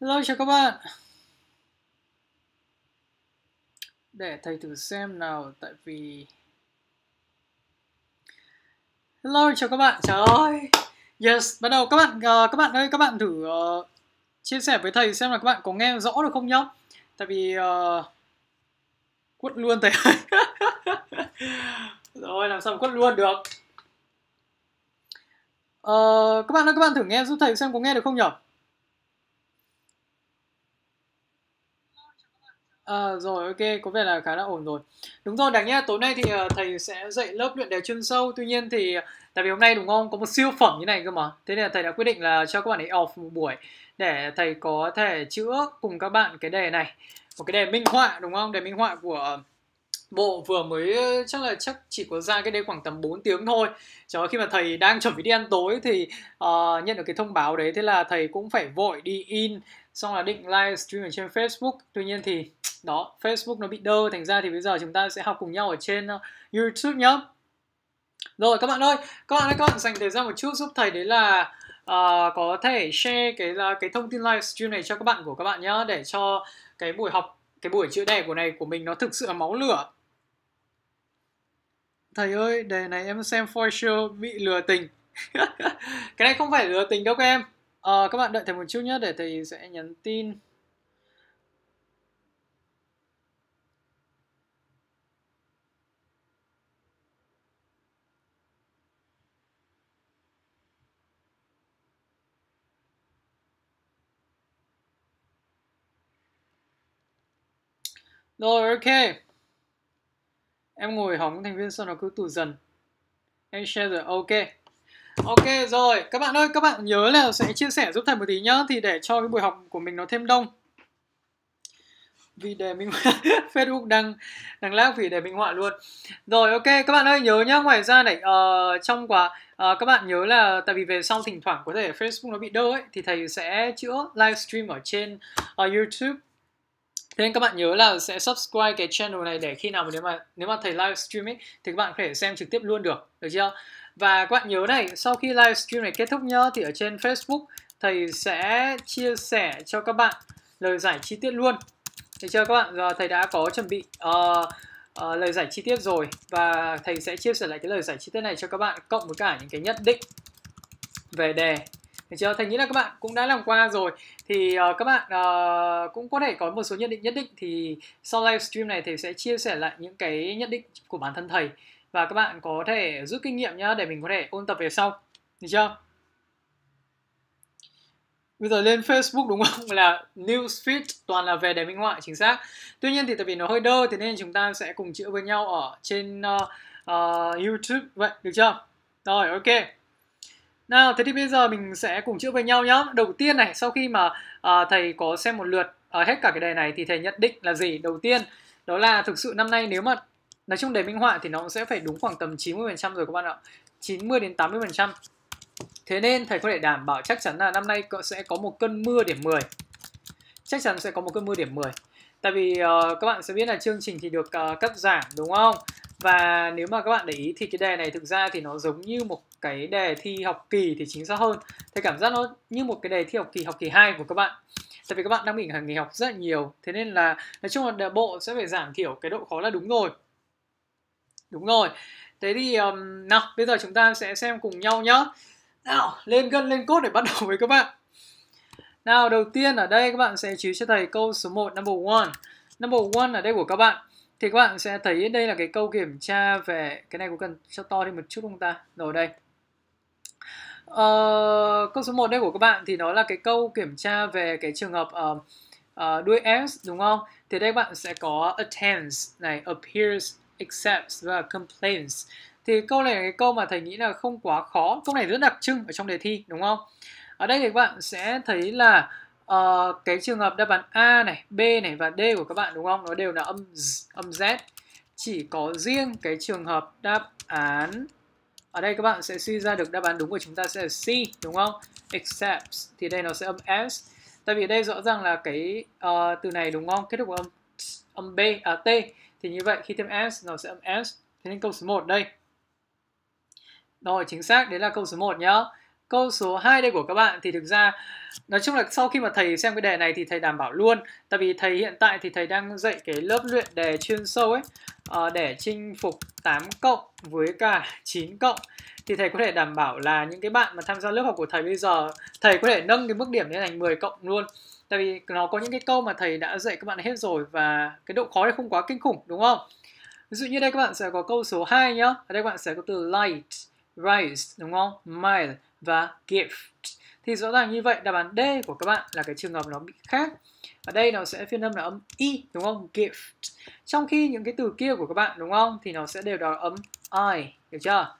Hello, chào các bạn. Để thầy thử xem nào, tại vì... Hello, chào các bạn. Trời ơi. Yes, bắt đầu các bạn các bạn ơi, các bạn thử chia sẻ với thầy xem là các bạn có nghe rõ được không nhá. Tại vì quất luôn thầy ơi. Rồi, làm sao mà quất luôn được. Các bạn ơi, các bạn thử nghe giúp thầy xem có nghe được không nhỉ? Rồi, ok, có vẻ là khá là ổn rồi. Đúng rồi, đáng nhẽ tối nay thì thầy sẽ dạy lớp luyện đề chuyên sâu. Tuy nhiên thì tại vì hôm nay đúng không, có một siêu phẩm như này cơ mà. Thế nên là thầy đã quyết định là cho các bạn ấy off một buổi để thầy có thể chữa cùng các bạn cái đề này. Một cái đề minh họa đúng không? Đề minh họa của bộ vừa mới chắc chỉ có ra cái đấy khoảng tầm 4 tiếng thôi. Trời ơi, khi mà thầy đang chuẩn bị đi ăn tối thì nhận được cái thông báo đấy, thế là thầy cũng phải vội đi in, xong là định livestream ở trên Facebook. Tuy nhiên thì đó, Facebook nó bị đơ, thành ra thì bây giờ chúng ta sẽ học cùng nhau ở trên YouTube nhá. Rồi các bạn ơi, các bạn dành thời gian một chút giúp thầy, đấy là có thể share cái thông tin livestream này cho các bạn của các bạn nhá, để cho cái buổi học, cái buổi chữa đề của mình nó thực sự là máu lửa. Thầy ơi, đề này em xem for sure bị lừa tình. Cái này không phải lừa tình đâu các em. Các bạn đợi thầy một chút nhé, để thầy sẽ nhắn tin. Rồi, ok. Em ngồi hóng thành viên sau nó cứ tụt dần. Em share rồi, ok. Ok rồi, các bạn ơi, các bạn nhớ là sẽ chia sẻ giúp thầy một tí nhá, thì để cho cái buổi học của mình nó thêm đông. Vì đề minh họa Facebook đang lag vì đề minh họa luôn. Rồi, ok, các bạn ơi nhớ nhá. Ngoài ra này, trong các bạn nhớ là tại vì về sau thỉnh thoảng có thể Facebook nó bị đơ ấy, thì thầy sẽ chữa livestream ở trên YouTube. Thế nên các bạn nhớ là sẽ subscribe cái channel này, để khi nào mà nếu mà thầy livestream ấy thì các bạn có thể xem trực tiếp luôn được chưa? Và các bạn nhớ này, sau khi livestream này kết thúc nhá, thì ở trên Facebook thầy sẽ chia sẻ cho các bạn lời giải chi tiết luôn. Được chưa các bạn? Giờ thầy đã có chuẩn bị lời giải chi tiết rồi, và thầy sẽ chia sẻ lại cái lời giải chi tiết này cho các bạn, cộng với cả những cái nhận định về đề. Được chưa? Thầy nghĩ là các bạn cũng đã làm qua rồi, thì các bạn cũng có thể có một số nhận định nhất định. Thì sau livestream này thầy sẽ chia sẻ lại những cái nhận định của bản thân thầy, và các bạn có thể rút kinh nghiệm nhá, để mình có thể ôn tập về sau. Được chưa? Bây giờ lên Facebook đúng không, là newsfeed toàn là về đề minh họa, chính xác. Tuy nhiên thì tại vì nó hơi đơ, thế nên chúng ta sẽ cùng chữa với nhau ở trên YouTube. Vậy, được chưa? Rồi, ok. Nào, thế thì bây giờ mình sẽ cùng chữa với nhau nhá. Đầu tiên này, sau khi mà thầy có xem một lượt hết cả cái đề này, thì thầy nhận định là gì? Đầu tiên, đó là thực sự năm nay nếu mà nói chung đề minh họa thì nó sẽ phải đúng khoảng tầm 90% rồi các bạn ạ. 90 đến 80%. Thế nên thầy có thể đảm bảo chắc chắn là năm nay sẽ có một cơn mưa điểm 10. Chắc chắn sẽ có một cơn mưa điểm 10. Tại vì các bạn sẽ biết là chương trình thì được cắt giảm đúng không? Và nếu mà các bạn để ý thì cái đề này thực ra thì nó giống như một cái đề thi học kỳ thì chính xác hơn. Thầy cảm giác nó như một cái đề thi học kỳ 2 của các bạn. Tại vì các bạn đang bị nghỉ học rất là nhiều. Thế nên là nói chung là bộ sẽ phải giảm thiểu cái độ khó là đúng rồi. Đúng rồi. Thế thì nào, bây giờ chúng ta sẽ xem cùng nhau nhá. Nào, lên gân lên cốt để bắt đầu với các bạn. Nào, đầu tiên ở đây các bạn sẽ chú ý cho thầy câu số 1, number one. Number one ở đây của các bạn thì các bạn sẽ thấy đây là cái câu kiểm tra về cái này, có cần cho to thêm một chút không ta? Rồi đây. Câu số 1 đây của các bạn thì nó là cái câu kiểm tra về cái trường hợp đuôi s đúng không? Thì đây bạn sẽ có attends này, appears, accepts và complains. Thì câu này là cái câu mà thầy nghĩ là không quá khó. Câu này rất đặc trưng ở trong đề thi đúng không? Ở đây thì các bạn sẽ thấy là cái trường hợp đáp án A này, B này và D của các bạn đúng không? Nó đều là âm Z. Chỉ có riêng cái trường hợp đáp án ở đây các bạn sẽ suy ra được đáp án đúng của chúng ta sẽ là C đúng không? Accepts thì đây nó sẽ âm S. Tại vì đây rõ ràng là cái từ này đúng không? Kết thúc âm B T, thì như vậy khi thêm S nó sẽ âm S. Thế nên câu số 1 đây. Rồi, chính xác, đấy là câu số 1 nhá. Câu số 2 đây của các bạn thì thực ra nói chung là sau khi mà thầy xem cái đề này thì thầy đảm bảo luôn. Tại vì thầy hiện tại thì thầy đang dạy cái lớp luyện đề chuyên sâu ấy, để chinh phục 8 cộng với cả 9 cộng. Thì thầy có thể đảm bảo là những cái bạn mà tham gia lớp học của thầy bây giờ, thầy có thể nâng cái mức điểm lên thành 10 cộng luôn. Tại vì nó có những cái câu mà thầy đã dạy các bạn hết rồi và cái độ khó này không quá kinh khủng, đúng không? Ví dụ như đây các bạn sẽ có câu số 2 nhá. Ở đây các bạn sẽ có từ light, rise, đúng không? Mile và gift. Thì rõ ràng như vậy đáp án D của các bạn là cái trường hợp nó bị khác. Ở đây nó sẽ phiên âm là âm Y, đúng không? Gift. Trong khi những cái từ kia của các bạn, đúng không? Thì nó sẽ đều là âm I, được chưa?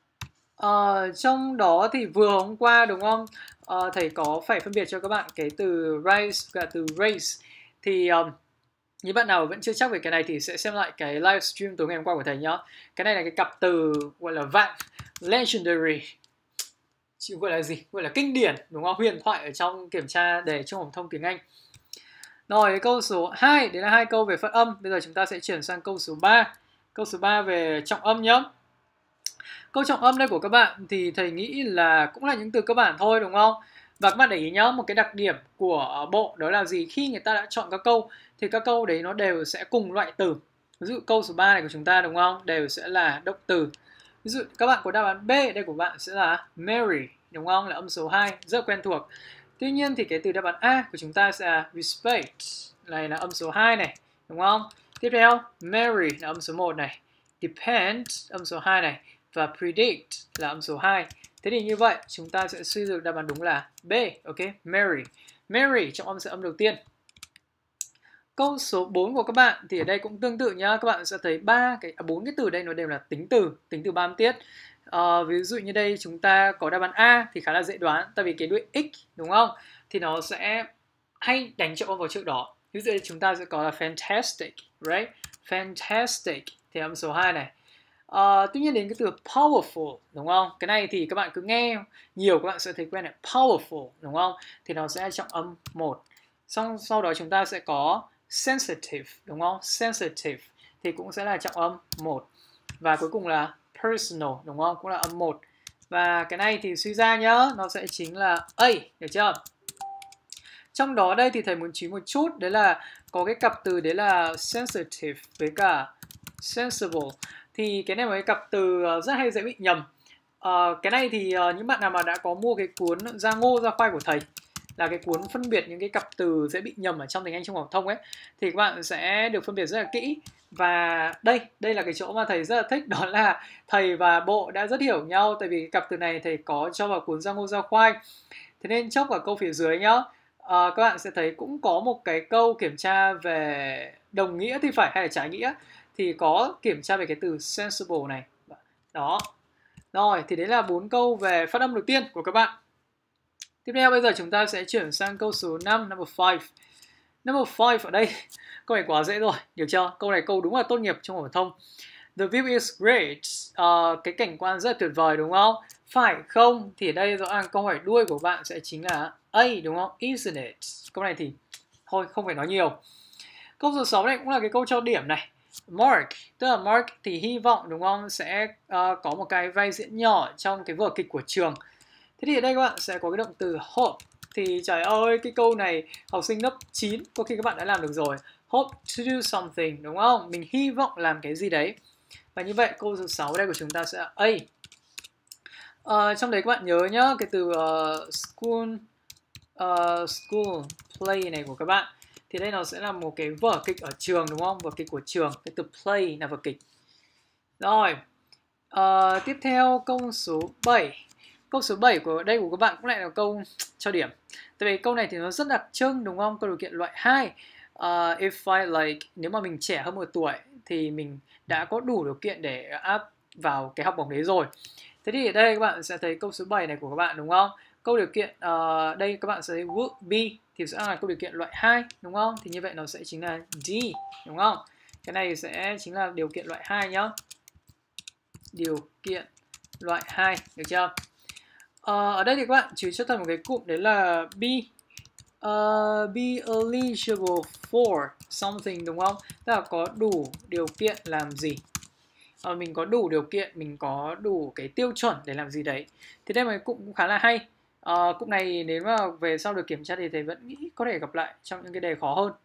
Trong đó thì vừa hôm qua, đúng không? Thầy có phải phân biệt cho các bạn cái từ rise và từ race. Thì những bạn nào vẫn chưa chắc về cái này thì sẽ xem lại cái livestream tối ngày hôm qua của thầy nhá. Cái này là cái cặp từ gọi là vạn, legendary, gọi là gì? Gọi là kinh điển, đúng không? Huyền thoại ở trong kiểm tra đề trung học phổ thông tiếng Anh. Rồi, câu số 2, đấy là 2 câu về phát âm. Bây giờ chúng ta sẽ chuyển sang câu số 3. Câu số 3 về trọng âm nhá. Câu trọng âm đây của các bạn thì thầy nghĩ là cũng là những từ cơ bản thôi, đúng không? Và các bạn để ý nhá, một cái đặc điểm của bộ đó là gì? Khi người ta đã chọn các câu thì các câu đấy nó đều sẽ cùng loại từ. Ví dụ câu số 3 này của chúng ta, đúng không? Đều sẽ là động từ. Ví dụ các bạn có đáp án B, đây của bạn sẽ là marry, đúng không? Là âm số 2, rất quen thuộc. Tuy nhiên thì cái từ đáp án A của chúng ta sẽ là respect, này là âm số 2 này, đúng không? Tiếp theo, marry là âm số 1 này, depend âm số 2 này, và predict là âm số 2. Thế thì như vậy chúng ta sẽ suy được đáp án đúng là B, ok? Marry. Marry trong âm sẽ âm đầu tiên. Câu số 4 của các bạn thì ở đây cũng tương tự nhá. Các bạn sẽ thấy 4 cái từ đây nó đều là tính từ 3 âm tiết. Ví dụ như đây chúng ta có đáp án A thì khá là dễ đoán, tại vì cái đuôi x, đúng không? Thì nó sẽ hay đánh trọng âm vào trước đó. Ví dụ như chúng ta sẽ có là fantastic, right? Fantastic thì âm số 2 này. Tuy nhiên đến cái từ powerful, đúng không? Cái này thì các bạn cứ nghe nhiều các bạn sẽ thấy quen là powerful, đúng không? Thì nó sẽ trọng âm 1. Sau đó chúng ta sẽ có sensitive, đúng không? Sensitive thì cũng sẽ là trọng âm 1. Và cuối cùng là personal, đúng không? Cũng là âm 1. Và cái này thì suy ra nhá, nó sẽ chính là A, được chưa? Trong đó đây thì thầy muốn chú ý một chút, đấy là có cái cặp từ đấy là sensitive với cả sensible. Thì cái này là cái cặp từ rất hay dễ bị nhầm. Cái này thì những bạn nào mà đã có mua cái cuốn Ra Ngô Ra Khoai của thầy, là cái cuốn phân biệt những cái cặp từ dễ bị nhầm ở trong tiếng Anh trung học phổ thông ấy, thì các bạn sẽ được phân biệt rất là kỹ. Và đây là cái chỗ mà thầy rất là thích, đó là thầy và bộ đã rất hiểu nhau, tại vì cái cặp từ này thầy có cho vào cuốn Ra Ngô Ra Khoai. Thế nên chốc vào câu phía dưới nhá, các bạn sẽ thấy cũng có một cái câu kiểm tra về đồng nghĩa thì phải hay là trái nghĩa, thì có kiểm tra về cái từ sensible này. Đó. Rồi, thì đấy là 4 câu về phát âm đầu tiên của các bạn. Tiếp theo bây giờ chúng ta sẽ chuyển sang câu số 5, number 5. Number 5 ở đây, câu này quá dễ rồi, được chưa? Câu này câu đúng là tốt nghiệp trung học phổ thông. The view is great. Cái cảnh quan rất là tuyệt vời, đúng không? Phải không? Thì ở đây rõ ràng câu hỏi đuôi của bạn sẽ chính là A, đúng không? Isn't it? Câu này thì thôi không phải nói nhiều. Câu số 6 này cũng là cái câu cho điểm này. Mark, tức là Mark thì hy vọng, đúng không? Sẽ có một cái vai diễn nhỏ trong cái vở kịch của trường. Thế thì ở đây các bạn sẽ có cái động từ hope. Thì trời ơi, cái câu này học sinh lớp 9 có khi các bạn đã làm được rồi. Hope to do something, đúng không? Mình hy vọng làm cái gì đấy. Và như vậy câu số 6 đây của chúng ta sẽ là A. Trong đấy các bạn nhớ nhá, cái từ school play này của các bạn, thì đây nó sẽ là một cái vở kịch ở trường, đúng không? Vở kịch của trường, cái từ play là vở kịch. Rồi, tiếp theo câu số 7. Câu số 7 của đây của các bạn cũng lại là câu cho điểm. Tại vì câu này thì nó rất đặc trưng, đúng không? Câu điều kiện loại 2. If I like, nếu mà mình trẻ hơn 1 tuổi thì mình đã có đủ điều kiện để áp vào cái học bổng đấy rồi. Thế thì ở đây các bạn sẽ thấy câu số 7 này của các bạn, đúng không? Câu điều kiện đây các bạn sẽ thấy would be thì sẽ là câu điều kiện loại 2, đúng không? Thì như vậy nó sẽ chính là D, đúng không? Cái này sẽ chính là điều kiện loại 2 nhá. Điều kiện loại 2, được chưa? Ở đây thì các bạn chú ý cho thầy một cái cụm đấy là be eligible for something, đúng không? Tức là có đủ điều kiện làm gì. mình có đủ điều kiện, mình có đủ cái tiêu chuẩn để làm gì đấy. Thì đây là một cụm cũng khá là hay. Cụm này nếu mà về sau được kiểm tra thì thầy vẫn nghĩ có thể gặp lại trong những cái đề khó hơn.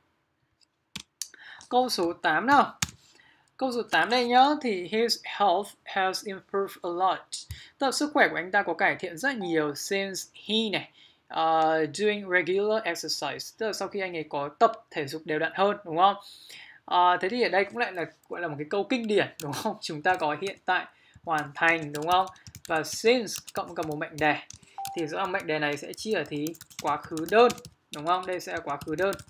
Câu số 8 nào. Câu số 8 đây nhá, thì his health has improved a lot. Tức là sức khỏe của anh ta có cải thiện rất nhiều since he này doing regular exercise. Tức là sau khi anh ấy có tập thể dục đều đặn hơn, đúng không? Thế thì ở đây cũng lại là gọi là một cái câu kinh điển, đúng không? Chúng ta có hiện tại hoàn thành, đúng không? Và since cộng cả một mệnh đề. Thì rõ ràng mệnh đề này sẽ chia ở thì quá khứ đơn, đúng không? Đây sẽ là quá khứ đơn.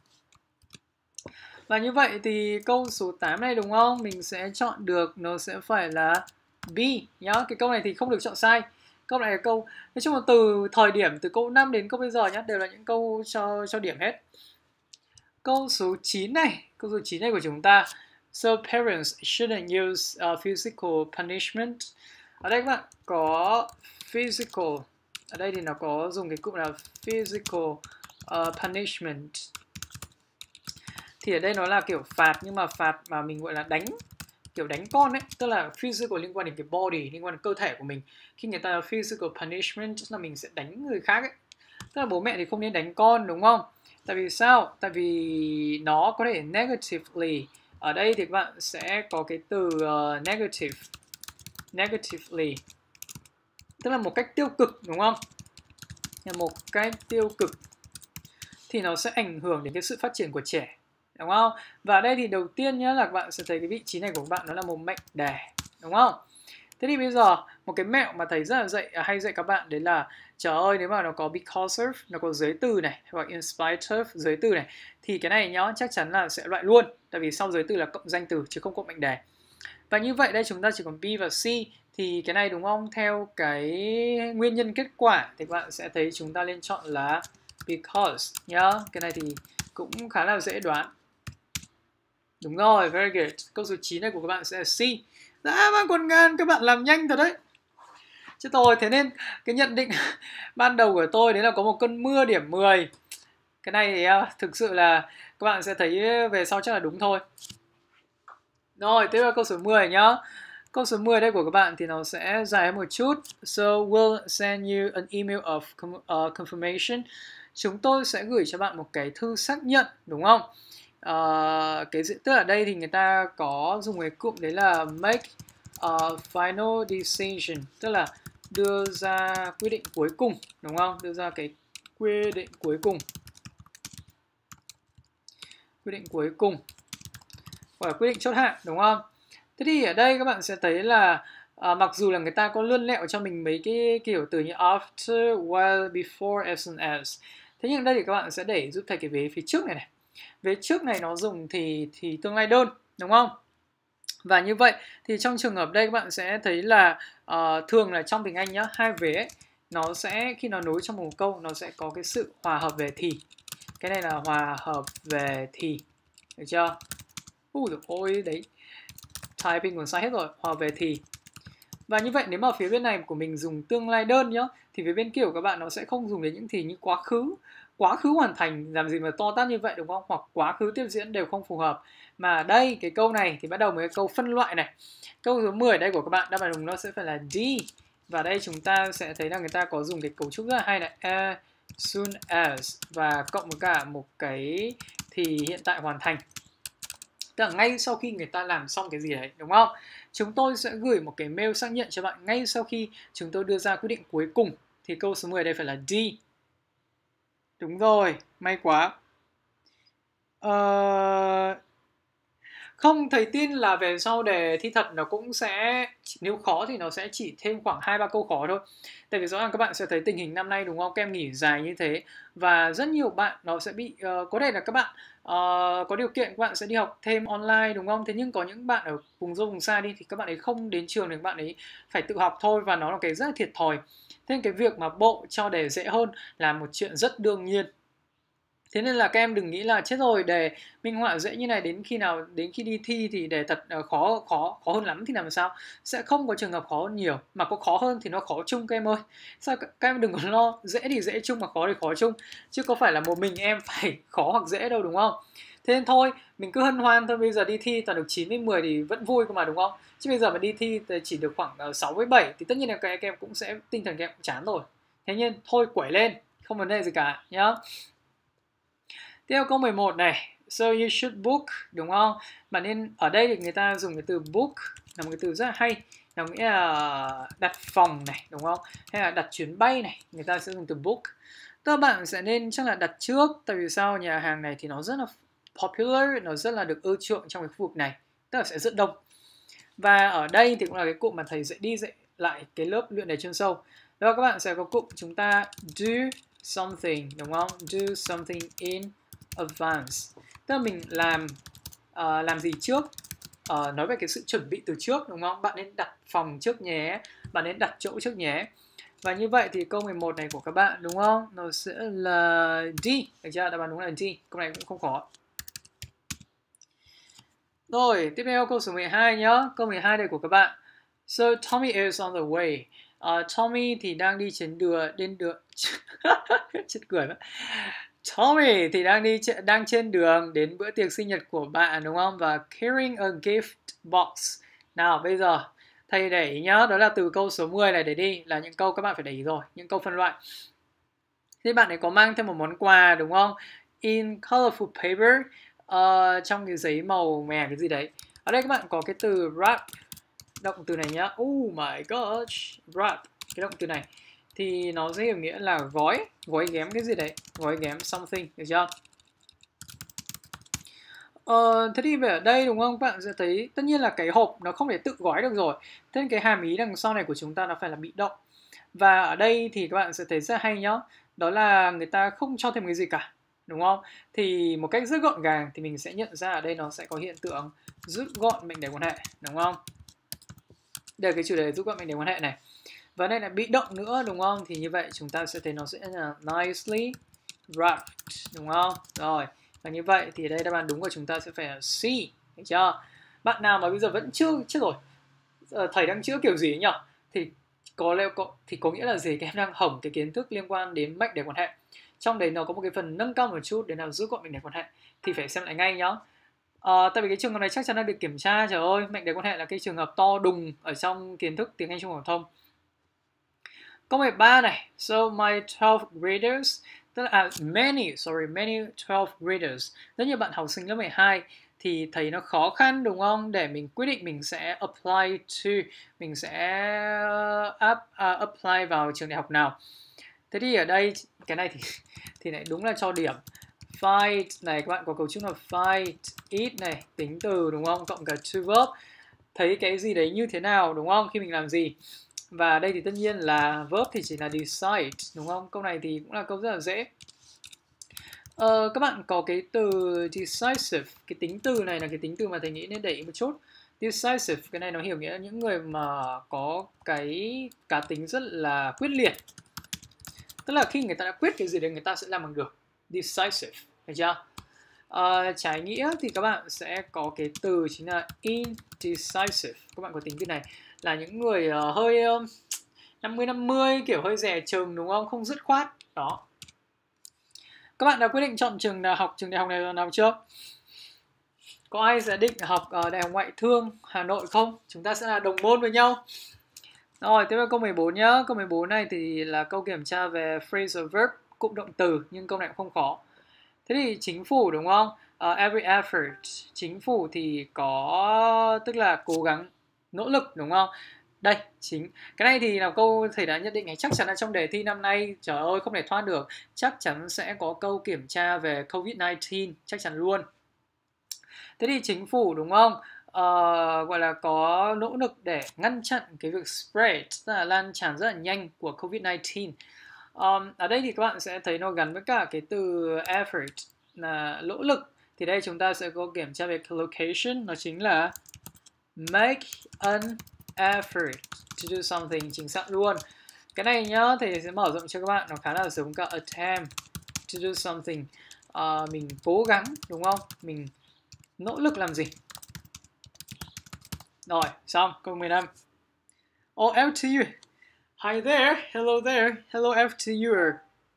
Và như vậy thì câu số 8 này, đúng không? Mình sẽ chọn được, nó sẽ phải là B nhá. Cái câu này thì không được chọn sai. Câu này là câu, nói chung là từ thời điểm từ câu 5 đến câu bây giờ nhá, đều là những câu cho điểm hết. Câu số 9 này, câu số 9 này của chúng ta. So parents shouldn't use physical punishment. Ở đây các bạn có physical. Ở đây thì nó có dùng cái cụm là physical punishment. Thì ở đây nó là kiểu phạt, nhưng mà phạt mà mình gọi là đánh, kiểu đánh con ấy. Tức là physical liên quan đến cái body, liên quan đến cơ thể của mình. Khi người ta physical punishment là mình sẽ đánh người khác ấy. Tức là bố mẹ thì không nên đánh con, đúng không? Tại vì sao? Tại vì nó có thể negatively. Ở đây thì các bạn sẽ có cái từ negative. Negatively. Tức là một cách tiêu cực, đúng không? Là một cách tiêu cực. Thì nó sẽ ảnh hưởng đến cái sự phát triển của trẻ, đúng không? Và đây thì đầu tiên nhé là các bạn sẽ thấy cái vị trí này của các bạn nó là một mệnh đề, đúng không? Thế thì bây giờ một cái mẹo mà thầy rất là hay dạy các bạn đấy là trời ơi, nếu mà nó có because of, nó có giới từ này, hoặc in spite of giới từ này, thì cái này nhá chắc chắn là sẽ loại luôn. Tại vì sau giới từ là cộng danh từ chứ không cộng mệnh đề. Và như vậy đây chúng ta chỉ còn B và C. Thì cái này, đúng không? Theo cái nguyên nhân kết quả thì các bạn sẽ thấy chúng ta nên chọn là because nhá. Cái này thì cũng khá là dễ đoán. Đúng rồi, very good. Câu số 9 này của các bạn sẽ là C. Dạ vâng, còn ngàn, các bạn làm nhanh thật đấy. Chứ tôi, thế nên cái nhận định ban đầu của tôi đấy là có một cơn mưa điểm 10. Cái này thì thực sự là các bạn sẽ thấy về sau chắc là đúng thôi. Rồi, tiếp theo câu số 10 nhá. Câu số 10 đây của các bạn thì nó sẽ dài hơn một chút. So we'll send you an email of confirmation. Chúng tôi sẽ gửi cho bạn một cái thư xác nhận, đúng không? Tức ở đây thì người ta có dùng cái cụm đấy là make a final decision, tức là đưa ra quyết định cuối cùng, đúng không? Đưa ra cái quyết định cuối cùng. Quyết định cuối cùng. Hoặc là quyết định chốt hạ, đúng không? Thế thì ở đây các bạn sẽ thấy là mặc dù là người ta có lươn lẹo cho mình mấy cái kiểu từ như after, while, before, as soon as. Thế nhưng đây thì các bạn sẽ để giúp thầy cái vế phía trước này này. Vế trước này nó dùng thì tương lai đơn, đúng không? Và như vậy thì trong trường hợp đây các bạn sẽ thấy là thường là trong tiếng Anh nhá, hai vế ấy, nó sẽ khi nó nối trong một câu nó sẽ có cái sự hòa hợp về thì. Cái này là hòa hợp về thì. Được chưa? Ôi đấy, typing còn sai hết rồi, hòa về thì. Và như vậy nếu mà phía bên này của mình dùng tương lai đơn nhá, thì phía bên kia của các bạn nó sẽ không dùng đến những thì như quá khứ. Quá khứ hoàn thành làm gì mà to tát như vậy, đúng không? Hoặc quá khứ tiếp diễn đều không phù hợp. Mà đây, cái câu này thì bắt đầu với cái câu phân loại này. Câu số 10 đây của các bạn, đáp án đúng nó sẽ phải là D. Và đây chúng ta sẽ thấy là người ta có dùng cái cấu trúc rất là hay là as soon as và cộng với cả một cái thì hiện tại hoàn thành. Tức là ngay sau khi người ta làm xong cái gì đấy, đúng không? Chúng tôi sẽ gửi một cái mail xác nhận cho bạn ngay sau khi chúng tôi đưa ra quyết định cuối cùng. Thì câu số 10 đây phải là D. Đúng rồi, may quá. Không, thầy tin là về sau đề thi thật nó cũng sẽ, nếu khó thì nó sẽ chỉ thêm khoảng 2-3 câu khó thôi. Tại vì rõ ràng các bạn sẽ thấy tình hình năm nay, đúng không? Các em nghỉ dài như thế. Và rất nhiều bạn nó sẽ bị, có thể là các bạn có điều kiện các bạn sẽ đi học thêm online, đúng không? Thế nhưng có những bạn ở vùng sâu vùng xa đi thì các bạn ấy không đến trường thì các bạn ấy phải tự học thôi. Và nó là cái rất là thiệt thòi. Thế nên cái việc mà bộ cho đề dễ hơn là một chuyện rất đương nhiên. Thế nên là các em đừng nghĩ là chết rồi, đề minh họa dễ như này đến khi đi thi thì đề thật khó hơn lắm thì làm sao? Sẽ không có trường hợp khó hơn nhiều, mà có khó hơn thì nó khó chung các em ơi. Sao các em đừng có lo, dễ thì dễ chung mà khó thì khó chung, chứ có phải là một mình em phải khó hoặc dễ đâu, đúng không? Thế nên thôi, mình cứ hân hoan thôi, bây giờ đi thi toàn được 9 với 10 thì vẫn vui cơ mà, đúng không? Chứ bây giờ mà đi thi chỉ được khoảng 6 với 7 thì tất nhiên là các em cũng sẽ tinh thần các em cũng chán rồi. Thế nhưng thôi quẩy lên, không vấn đề gì cả nhá. Tiếp theo câu 11 này, so you should book, đúng không? Mà nên ở đây thì người ta dùng cái từ book là một cái từ rất là hay, nó nghĩa là đặt phòng này, đúng không? Hay là đặt chuyến bay này, người ta sẽ dùng từ book. Các bạn sẽ nên chắc là đặt trước, tại vì sao nhà hàng này thì nó rất là popular, nó rất là được ưa chuộng trong cái khu vực này, tức là sẽ rất đông. Và ở đây thì cũng là cái cụm mà thầy dạy lại cái lớp luyện đề chuyên sâu. Đó, các bạn sẽ có cụm chúng ta do something, đúng không? Do something in advance, tức là mình làm gì trước, nói về cái sự chuẩn bị từ trước, đúng không? Bạn nên đặt phòng trước nhé, bạn nên đặt chỗ trước nhé. Và như vậy thì câu 11 này của các bạn, đúng không? Nó sẽ là D, được chưa? Đáp án đúng là D, câu này cũng không khó. Rồi, tiếp theo câu số 12 nhá. Câu 12 này của các bạn. So Tommy is on the way. Tommy thì đang đi trên đường chết cười mất. Tommy thì đang trên đường đến bữa tiệc sinh nhật của bạn, đúng không? Và carrying a gift box. Nào bây giờ thầy để ý nhá, đó là từ câu số 10 này để đi, là những câu các bạn phải để ý rồi, những câu phân loại. Thế bạn ấy có mang thêm một món quà, đúng không? In colorful paper, trong cái giấy màu mè cái gì đấy. Ở đây các bạn có cái từ wrap, động từ này nhá. Oh my gosh, wrap, cái động từ này thì nó sẽ hiểu nghĩa là gói ghém cái gì đấy, gói ghém something, được chưa? Thế thì về ở đây, đúng không, các bạn sẽ thấy tất nhiên là cái hộp nó không thể tự gói được rồi, thế nên cái hàm ý đằng sau này của chúng ta nó phải là bị động. Và ở đây thì các bạn sẽ thấy rất hay nhá, đó là người ta không cho thêm cái gì cả, đúng không? Thì một cách rất gọn gàng thì mình sẽ nhận ra ở đây nó sẽ có hiện tượng rút gọn mệnh đề quan hệ, đúng không? Đây là cái chủ đề rút gọn mệnh đề quan hệ này. Và đây là bị động nữa, đúng không? Thì như vậy chúng ta sẽ thấy nó sẽ là nicely wrapped, đúng không? Rồi, và như vậy thì ở đây đáp án đúng của chúng ta sẽ phải là C, được chưa? Bạn nào mà bây giờ vẫn chưa chết rồi, thầy đang chữa kiểu gì nhỉ? Thì có nghĩa là gì? Các em đang hỏng cái kiến thức liên quan đến mệnh đề quan hệ. Trong đấy nó có một cái phần nâng cao một chút để nào rút gọn mệnh đề quan hệ thì phải xem lại ngay nhá. Tại vì cái trường hợp này chắc chắn là được kiểm tra. Trời ơi, mệnh đề quan hệ là cái trường hợp to đùng ở trong kiến thức tiếng Anh trung học phổ thông. Câu 13 này, so my 12 graders, tức là many 12 graders, rất nhiều bạn học sinh lớp 12 thì thấy nó khó khăn, đúng không? Để mình quyết định mình sẽ apply to, mình sẽ apply vào trường đại học nào. Thế thì ở đây cái này thì lại đúng là cho điểm. Find này, các bạn có cấu trúc là find it này, tính từ, đúng không? Cộng cả to verb. Thấy cái gì đấy như thế nào, đúng không? Khi mình làm gì? Và đây thì tất nhiên là verb thì chỉ là decide, đúng không? Câu này thì cũng là câu rất là dễ. Các bạn có cái từ decisive, cái tính từ này là cái tính từ mà thầy nghĩ nên để ý một chút. Decisive, cái này nó hiểu nghĩa là những người mà có cái cá tính rất là quyết liệt. Tức là khi người ta đã quyết cái gì đấy người ta sẽ làm bằng được. Decisive, được chưa? Trái nghĩa thì các bạn sẽ có cái từ chính là indecisive. Các bạn có tính từ này là những người hơi 50-50, kiểu hơi dè chừng, đúng không? Không dứt khoát. Đó. Các bạn đã quyết định chọn trường đại học này nào chưa? Có ai sẽ định học ở Đại học Ngoại thương Hà Nội không? Chúng ta sẽ là đồng môn với nhau. Rồi, tiếp theo câu 14 nhá. Câu 14 này thì là câu kiểm tra về phrasal verb, cụm động từ, nhưng câu này cũng không khó. Thế thì chính phủ, đúng không? Every effort, chính phủ thì có, tức là cố gắng, nỗ lực, đúng không? Đây, cái này thì là câu thầy đã nhận định này, chắc chắn là trong đề thi năm nay, trời ơi, không thể thoát được, chắc chắn sẽ có câu kiểm tra về COVID-19, chắc chắn luôn. Thế thì chính phủ, đúng không? Gọi là có nỗ lực để ngăn chặn cái việc spread, tức là lan tràn rất là nhanh của COVID-19. Ở đây thì các bạn sẽ thấy nó gắn với cả cái từ effort là nỗ lực. Thì đây chúng ta sẽ có kiểm tra về location, nó chính là make an effort to do something, chính xác luôn. Cái này nhá, thầy sẽ mở rộng cho các bạn, nó khá là giống cả attempt to do something. mình cố gắng, đúng không? Mình nỗ lực làm gì? Rồi, xong, câu 15. Oh, after you. Hi there, hello after you.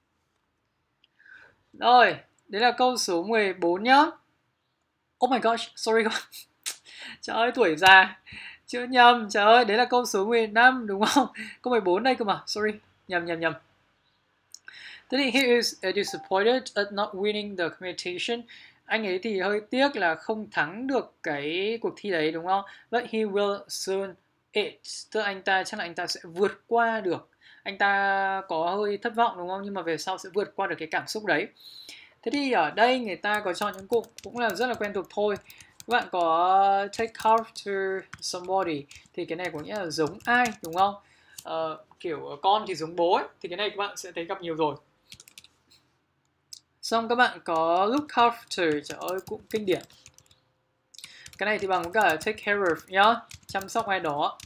Rồi, đấy là câu số 14 nhá. Oh my gosh, sorry các bạn. Trời ơi, tuổi già. Chưa nhầm, trời ơi, đấy là câu số 15 đúng không? Câu 14 đây cơ mà, sorry. Nhầm. Thế thì he is disappointed at not winning the competition. Anh ấy thì hơi tiếc là không thắng được cái cuộc thi đấy đúng không? But he will soon it. Tức là anh ta chắc là anh ta sẽ vượt qua được. Anh ta có hơi thất vọng đúng không? Nhưng mà về sau sẽ vượt qua được cái cảm xúc đấy. Thế thì ở đây người ta có chọn những cụm cũng là rất là quen thuộc thôi. Các bạn có take after somebody thì cái này có nghĩa là giống ai đúng không? Kiểu con thì giống bố ấy, thì cái này các bạn sẽ thấy gặp nhiều rồi. Xong các bạn có look after, trời ơi cũng kinh điển. Cái này thì bằng cả take care of nhá, chăm sóc ai đó.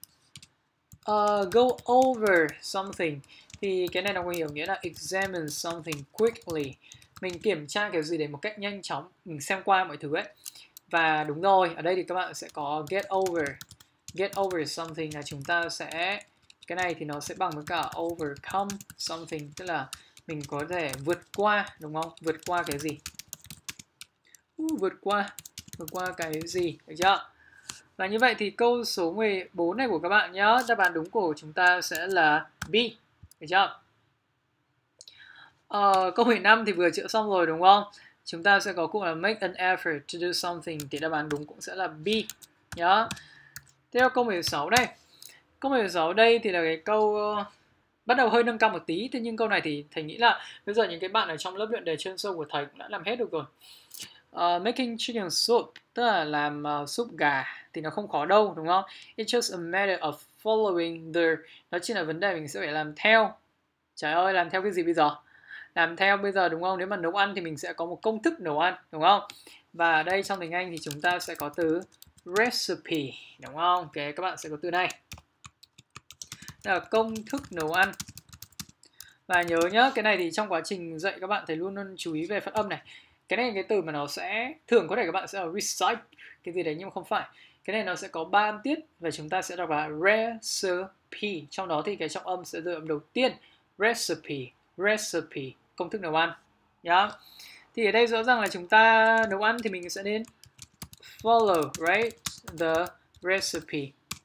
Go over something thì cái này nó có hiểu nghĩa là examine something quickly. Mình kiểm tra cái gì đấy một cách nhanh chóng, mình xem qua mọi thứ ấy. Và đúng rồi, ở đây thì các bạn sẽ có get over. Get over something là chúng ta sẽ, cái này thì nó sẽ bằng với cả overcome something, tức là mình có thể vượt qua, đúng không? Vượt qua cái gì? Vượt qua cái gì, được chưa? Và như vậy thì câu số 14 này của các bạn nhé, đáp án đúng của chúng ta sẽ là B, được chưa? Câu 15 thì vừa chữa xong rồi đúng không? Chúng ta sẽ có cụm là make an effort to do something, thì đáp án đúng cũng sẽ là B nhá. Tiếp theo câu 16 đây. Câu 16 đây thì là cái câu bắt đầu hơi nâng cao một tí, thế nhưng câu này thì thầy nghĩ là bây giờ những cái bạn ở trong lớp luyện đề chuyên sâu của thầy cũng đã làm hết được rồi. Making chicken soup, tức là làm súp gà thì nó không khó đâu đúng không? It's just a matter of following the, nó chỉ là vấn đề mình sẽ phải làm theo. Trời ơi, làm theo cái gì bây giờ? Làm theo bây giờ đúng không? Nếu mà nấu ăn thì mình sẽ có một công thức nấu ăn đúng không? Và ở đây trong tiếng Anh thì chúng ta sẽ có từ recipe đúng không? Ok, các bạn sẽ có từ này. Đây là công thức nấu ăn. Và nhớ nhá, cái này thì trong quá trình dạy các bạn phải luôn luôn chú ý về phát âm này. Cái này là cái từ mà nó sẽ thường có thể các bạn sẽ là recite cái gì đấy nhưng mà không phải. Cái này nó sẽ có 3 âm tiết và chúng ta sẽ đọc là recipe. Trong đó thì cái trọng âm sẽ rơi âm đầu tiên. Recipe, công thức nấu ăn nhá. Thì ở đây rõ ràng là chúng ta nấu ăn thì mình sẽ nên follow, right, the recipe.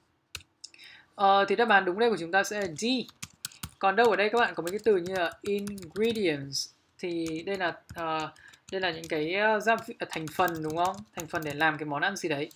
Thì đáp án đúng đây của chúng ta sẽ là D. Còn đâu ở đây các bạn có mấy cái từ như là ingredients, thì đây là những cái gia vị, thành phần đúng không? Thành phần để làm cái món ăn gì đấy.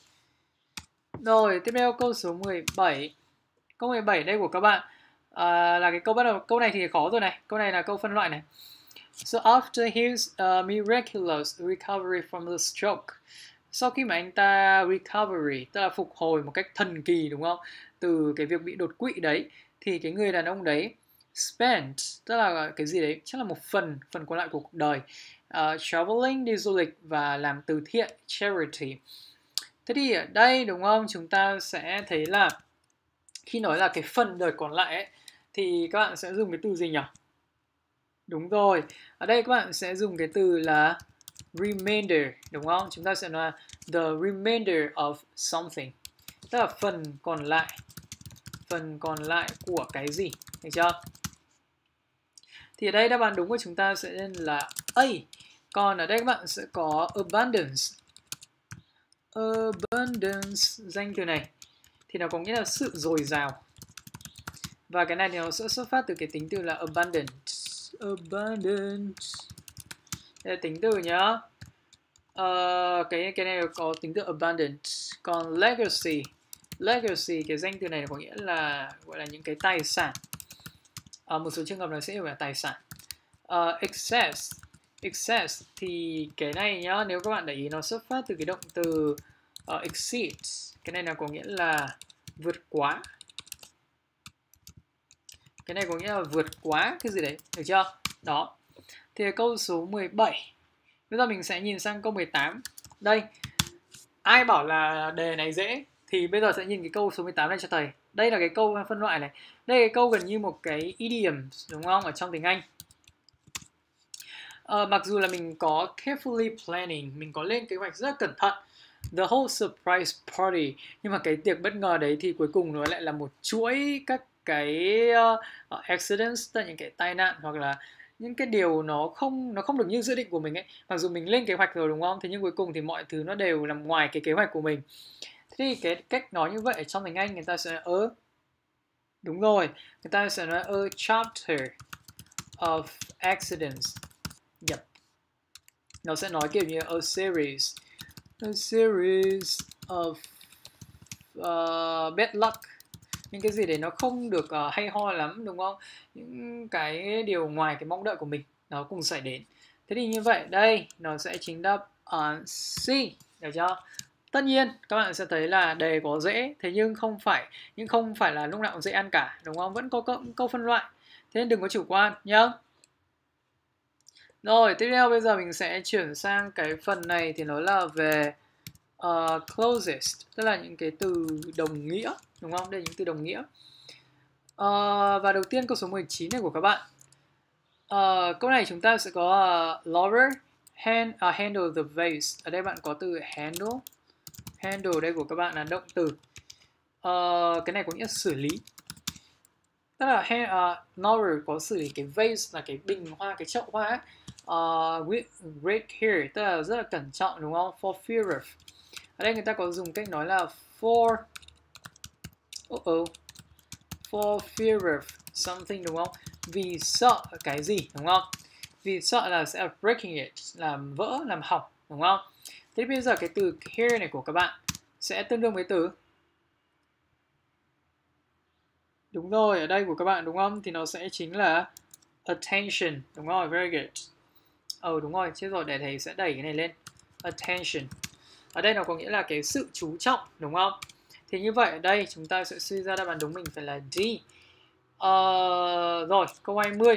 Rồi, tiếp theo câu số 17. Câu 17 đây của các bạn là cái câu bắt đầu. Câu này thì khó rồi này. Câu này là câu phân loại này. So after his miraculous recovery from the stroke. Sau khi mà anh ta recovery, tức là phục hồi một cách thần kỳ đúng không? Từ cái việc bị đột quỵ đấy, thì cái người đàn ông đấy spent, tức là cái gì đấy, chắc là một phần còn lại của cuộc đời, traveling, đi du lịch và làm từ thiện, charity. Thế thì ở đây đúng không, chúng ta sẽ thấy là khi nói là cái phần đời còn lại ấy, thì các bạn sẽ dùng cái từ gì nhỉ? Đúng rồi, ở đây các bạn sẽ dùng cái từ là remainder, đúng không? Chúng ta sẽ nói the remainder of something, tức là phần còn lại của cái gì, được chưa? Thì ở đây đáp án đúng của chúng ta sẽ là A. Còn ở đây các bạn sẽ có abundance. Danh từ này thì nó có nghĩa là sự dồi dào. Và cái này thì nó sẽ xuất phát từ cái tính từ là abundant. Đây là tính từ nhá. Cái này có tính từ abundant. Còn legacy, cái danh từ này có nghĩa là gọi là những cái tài sản. Một số trường hợp nó sẽ hiểu là tài sản. Excess thì cái này nhá, nếu các bạn để ý nó xuất phát từ cái động từ exceed. Cái này là có nghĩa là vượt quá. Cái này có nghĩa là vượt quá cái gì đấy, được chưa? Đó. Thì câu số 17. Bây giờ mình sẽ nhìn sang câu 18. Đây. Ai bảo là đề này dễ thì bây giờ sẽ nhìn cái câu số 18 này cho thầy. Đây là cái câu phân loại này. Đây là cái câu gần như một cái idiom đúng không, ở trong tiếng Anh. Mặc dù là mình có carefully planning, mình có lên kế hoạch rất cẩn thận, the whole surprise party, nhưng mà cái tiệc bất ngờ đấy thì cuối cùng nó lại là một chuỗi các cái accidents, tức là những cái tai nạn hoặc là những cái điều nó không được như dự định của mình ấy. Mặc dù mình lên kế hoạch rồi đúng không? Thế nhưng cuối cùng thì mọi thứ nó đều nằm ngoài cái kế hoạch của mình. Thế thì cái cách nói như vậy trong tiếng Anh người ta sẽ đúng rồi, người ta sẽ nói a chapter of accidents. Yep. Nó sẽ nói kiểu như a series of bad luck, những cái gì đấy nó không được hay ho lắm đúng không, những cái điều ngoài cái mong đợi của mình nó cùng xảy đến. Thế thì như vậy đây nó sẽ chính đáp án C, được chưa? Tất nhiên các bạn sẽ thấy là đề có dễ, thế nhưng không phải là lúc nào cũng dễ ăn cả đúng không, vẫn có câu phân loại, thế nên đừng có chủ quan nhá. Rồi tiếp theo bây giờ mình sẽ chuyển sang cái phần này thì nó là về closest, tức là những cái từ đồng nghĩa đúng không, đây là những từ đồng nghĩa. Và đầu tiên câu số 19 này của các bạn. Câu này chúng ta sẽ có lower handle the vase. Ở đây bạn có từ handle đây của các bạn là động từ. Cái này có nghĩa là xử lý. Tức là lower có xử lý cái vase là cái bình hoa, cái chậu hoa ấy. With great care, tức là rất là cẩn trọng đúng không? For fear of. Ở đây người ta có dùng cách nói là for fear of something đúng không? Vì sợ cái gì đúng không? Vì sợ là sẽ breaking it, làm vỡ, làm hỏng đúng không? Thế bây giờ cái từ care này của các bạn sẽ tương đương với từ, đúng rồi, ở đây của các bạn đúng không? Thì nó sẽ chính là attention, đúng rồi, very good. Đúng rồi, chết rồi, để thầy sẽ đẩy cái này lên. Attention. Ở đây nó có nghĩa là cái sự chú trọng, đúng không? Thì như vậy ở đây chúng ta sẽ suy ra đáp án đúng mình phải là D. Rồi, câu 20.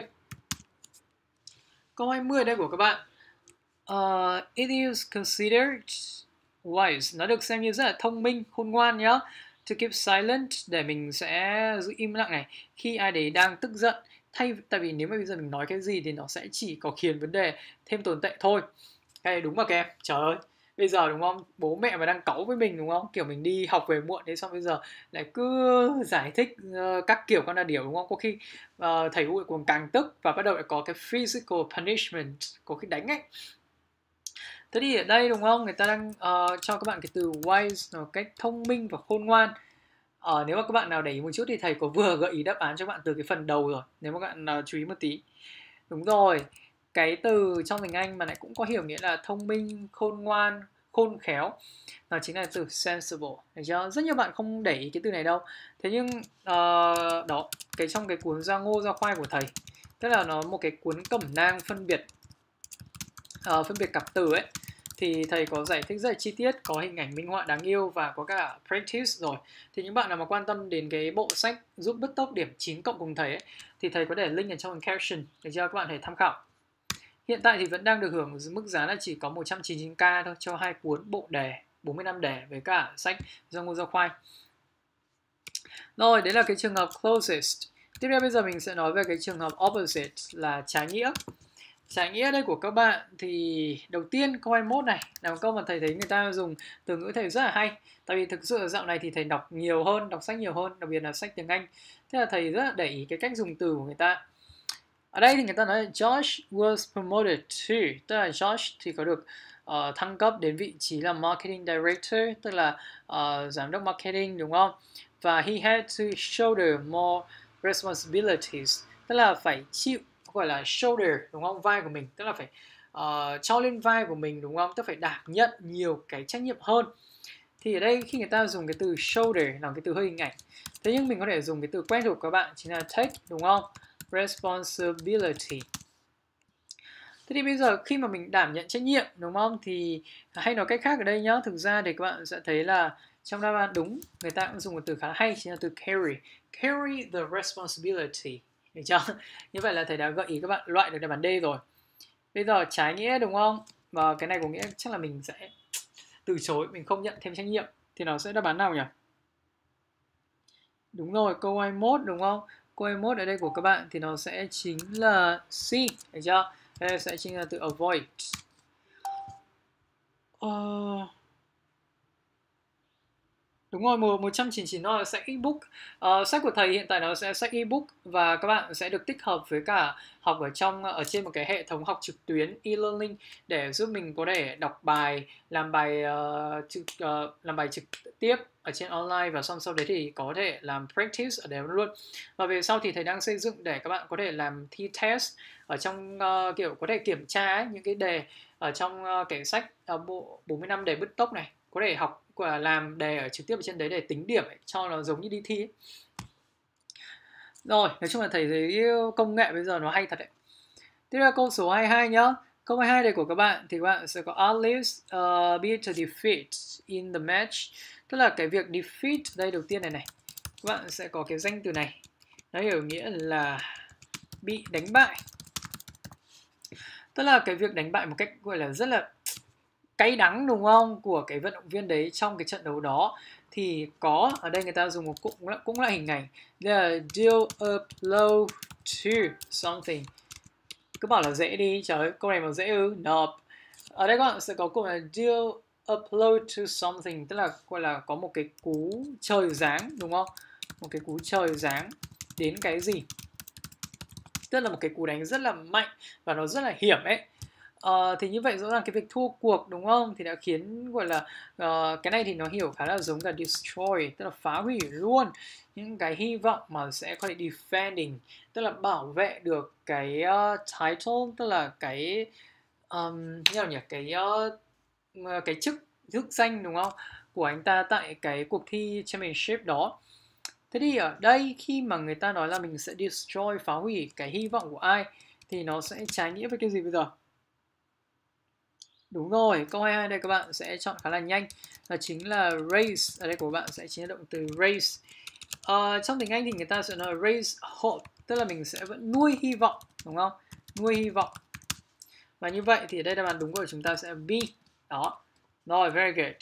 Câu 20 đây của các bạn. It is considered wise. Nó được xem như rất là thông minh, khôn ngoan nhá. To keep silent, để mình sẽ giữ im lặng này khi ai đấy đang tức giận. Tại vì nếu mà bây giờ mình nói cái gì thì nó sẽ chỉ có khiến vấn đề thêm tồi tệ thôi. Cái này đúng mà các em. Trời ơi, bây giờ đúng không, bố mẹ mà đang cáu với mình đúng không, kiểu mình đi học về muộn thế xong bây giờ lại cứ giải thích các kiểu con là điều đúng không, có khi thầy cô còn càng tức và bắt đầu lại có cái physical punishment, có khi đánh ấy. Thế thì ở đây đúng không, người ta đang cho các bạn cái từ wise là cách thông minh và khôn ngoan. Nếu mà các bạn nào để ý một chút thì thầy có vừa gợi ý đáp án cho bạn từ cái phần đầu rồi, nếu mà các bạn chú ý một tí. Đúng rồi, cái từ trong tiếng Anh mà lại cũng có hiểu nghĩa là thông minh, khôn ngoan, khôn khéo, nó chính là từ sensible, được chưa? Rất nhiều bạn không để ý cái từ này đâu. Thế nhưng đó, cái trong cái cuốn Ra Ngô Ra Khoai của thầy, tức là nó một cái cuốn cẩm nang phân biệt cặp từ ấy, thì thầy có giải thích rất là chi tiết, có hình ảnh minh họa đáng yêu và có cả practice rồi. Thì những bạn nào mà quan tâm đến cái bộ sách giúp bứt tốc điểm 9 cộng cùng thầy ấy, thì thầy có để link ở trong caption để cho các bạn thể tham khảo. Hiện tại thì vẫn đang được hưởng mức giá là chỉ có 199k thôi cho hai cuốn bộ đề 45 đề với cả sách Ra Ngô Ra Khoai. Rồi, đấy là cái trường hợp closest. Tiếp theo bây giờ mình sẽ nói về cái trường hợp opposite là trái nghĩa. Trái nghĩa đây của các bạn thì đầu tiên câu 21 này là một câu mà thầy thấy người ta dùng từ ngữ thầy rất là hay. Tại vì thực sự dạo này thì thầy đọc nhiều hơn, đọc sách nhiều hơn, đặc biệt là sách tiếng Anh. Thế là thầy rất là để ý cái cách dùng từ của người ta. Ở đây thì người ta nói là Josh was promoted to, tức là Josh thì có được thăng cấp đến vị trí là marketing director, tức là giám đốc marketing đúng không? Và he had to shoulder more responsibilities, tức là phải chịu, gọi là shoulder đúng không? Vai của mình, tức là phải cho lên vai của mình đúng không? Tức phải đảm nhận nhiều cái trách nhiệm hơn. Thì ở đây khi người ta dùng cái từ shoulder là cái từ hơi hình ảnh. Thế nhưng mình có thể dùng cái từ quen thuộc của các bạn chính là take đúng không? Responsibility. Thế thì bây giờ khi mà mình đảm nhận trách nhiệm đúng không, thì hay nói cách khác ở đây nhá, thực ra thì các bạn sẽ thấy là trong đáp án đúng người ta cũng dùng một từ khá hay chính là từ carry the responsibility, được chưa? Như vậy là thầy đã gợi ý các bạn loại được đáp án D rồi. Bây giờ trái nghĩa đúng không, và cái này có nghĩa chắc là mình sẽ từ chối, mình không nhận thêm trách nhiệm, thì nó sẽ đáp án nào nhỉ? Đúng rồi, câu 21 đúng không? Câu 21 ở đây của các bạn thì nó sẽ chính là C, được chưa? Đây sẽ chính là từ avoid. Đúng rồi, 199 nó là sách ebook. Sách của thầy hiện tại nó sẽ sách ebook và các bạn sẽ được tích hợp với cả học ở trên một cái hệ thống học trực tuyến e-learning để giúp mình có thể đọc bài, làm bài trực tiếp ở trên online và xong sau đấy thì có thể làm practice ở đấy luôn. Và về sau thì thầy đang xây dựng để các bạn có thể làm thi test ở trong kiểu có thể kiểm tra ấy, những cái đề ở trong cái sách bộ 40 năm đề bứt tốc này, có thể học và làm đề ở trực tiếp ở trên đấy để tính điểm ấy, cho nó giống như đi thi ấy. Rồi, nói chung là thầy thấy công nghệ bây giờ nó hay thật đấy. Tiếp theo câu số 22 nhá. Câu 22 này của các bạn thì các bạn sẽ có at least beat a defeat in the match. Tức là cái việc defeat đây đầu tiên này. Các bạn sẽ có cái danh từ này. Nó hiểu nghĩa là bị đánh bại. Tức là cái việc đánh bại một cách gọi là rất là cay đắng đúng không, của cái vận động viên đấy trong cái trận đấu đó. Thì có ở đây người ta dùng một cũng là hình ảnh là deal a blow to something. Cứ bảo là dễ đi, trời ơi, câu này mà dễ ư? Nope. Ở đây các bạn sẽ có câu là deal a blow to something, tức là gọi là có một cái cú trời giáng đúng không? Một cái cú trời giáng đến cái gì? Tức là một cái cú đánh rất là mạnh và nó rất là hiểm ấy. Thì như vậy rõ ràng cái việc thua cuộc đúng không, thì đã khiến gọi là cái này thì nó hiểu khá là giống cả destroy, tức là phá hủy luôn những cái hy vọng mà sẽ có thể defending, tức là bảo vệ được cái title, tức là cái như nào nhỉ, cái chức danh đúng không của anh ta tại cái cuộc thi championship đó. Thế thì ở đây khi mà người ta nói là mình sẽ destroy, phá hủy cái hy vọng của ai thì nó sẽ trái nghĩa với cái gì bây giờ? Đúng rồi, câu 22 đây các bạn sẽ chọn khá là nhanh, và chính là raise. Ở đây của bạn sẽ chính là động từ raise. Trong tiếng Anh thì người ta sẽ nói raise hope, tức là mình sẽ vẫn nuôi hy vọng, đúng không? Nuôi hy vọng. Và như vậy thì ở đây đáp án đúng của chúng ta sẽ B. Đó. Rồi, very good.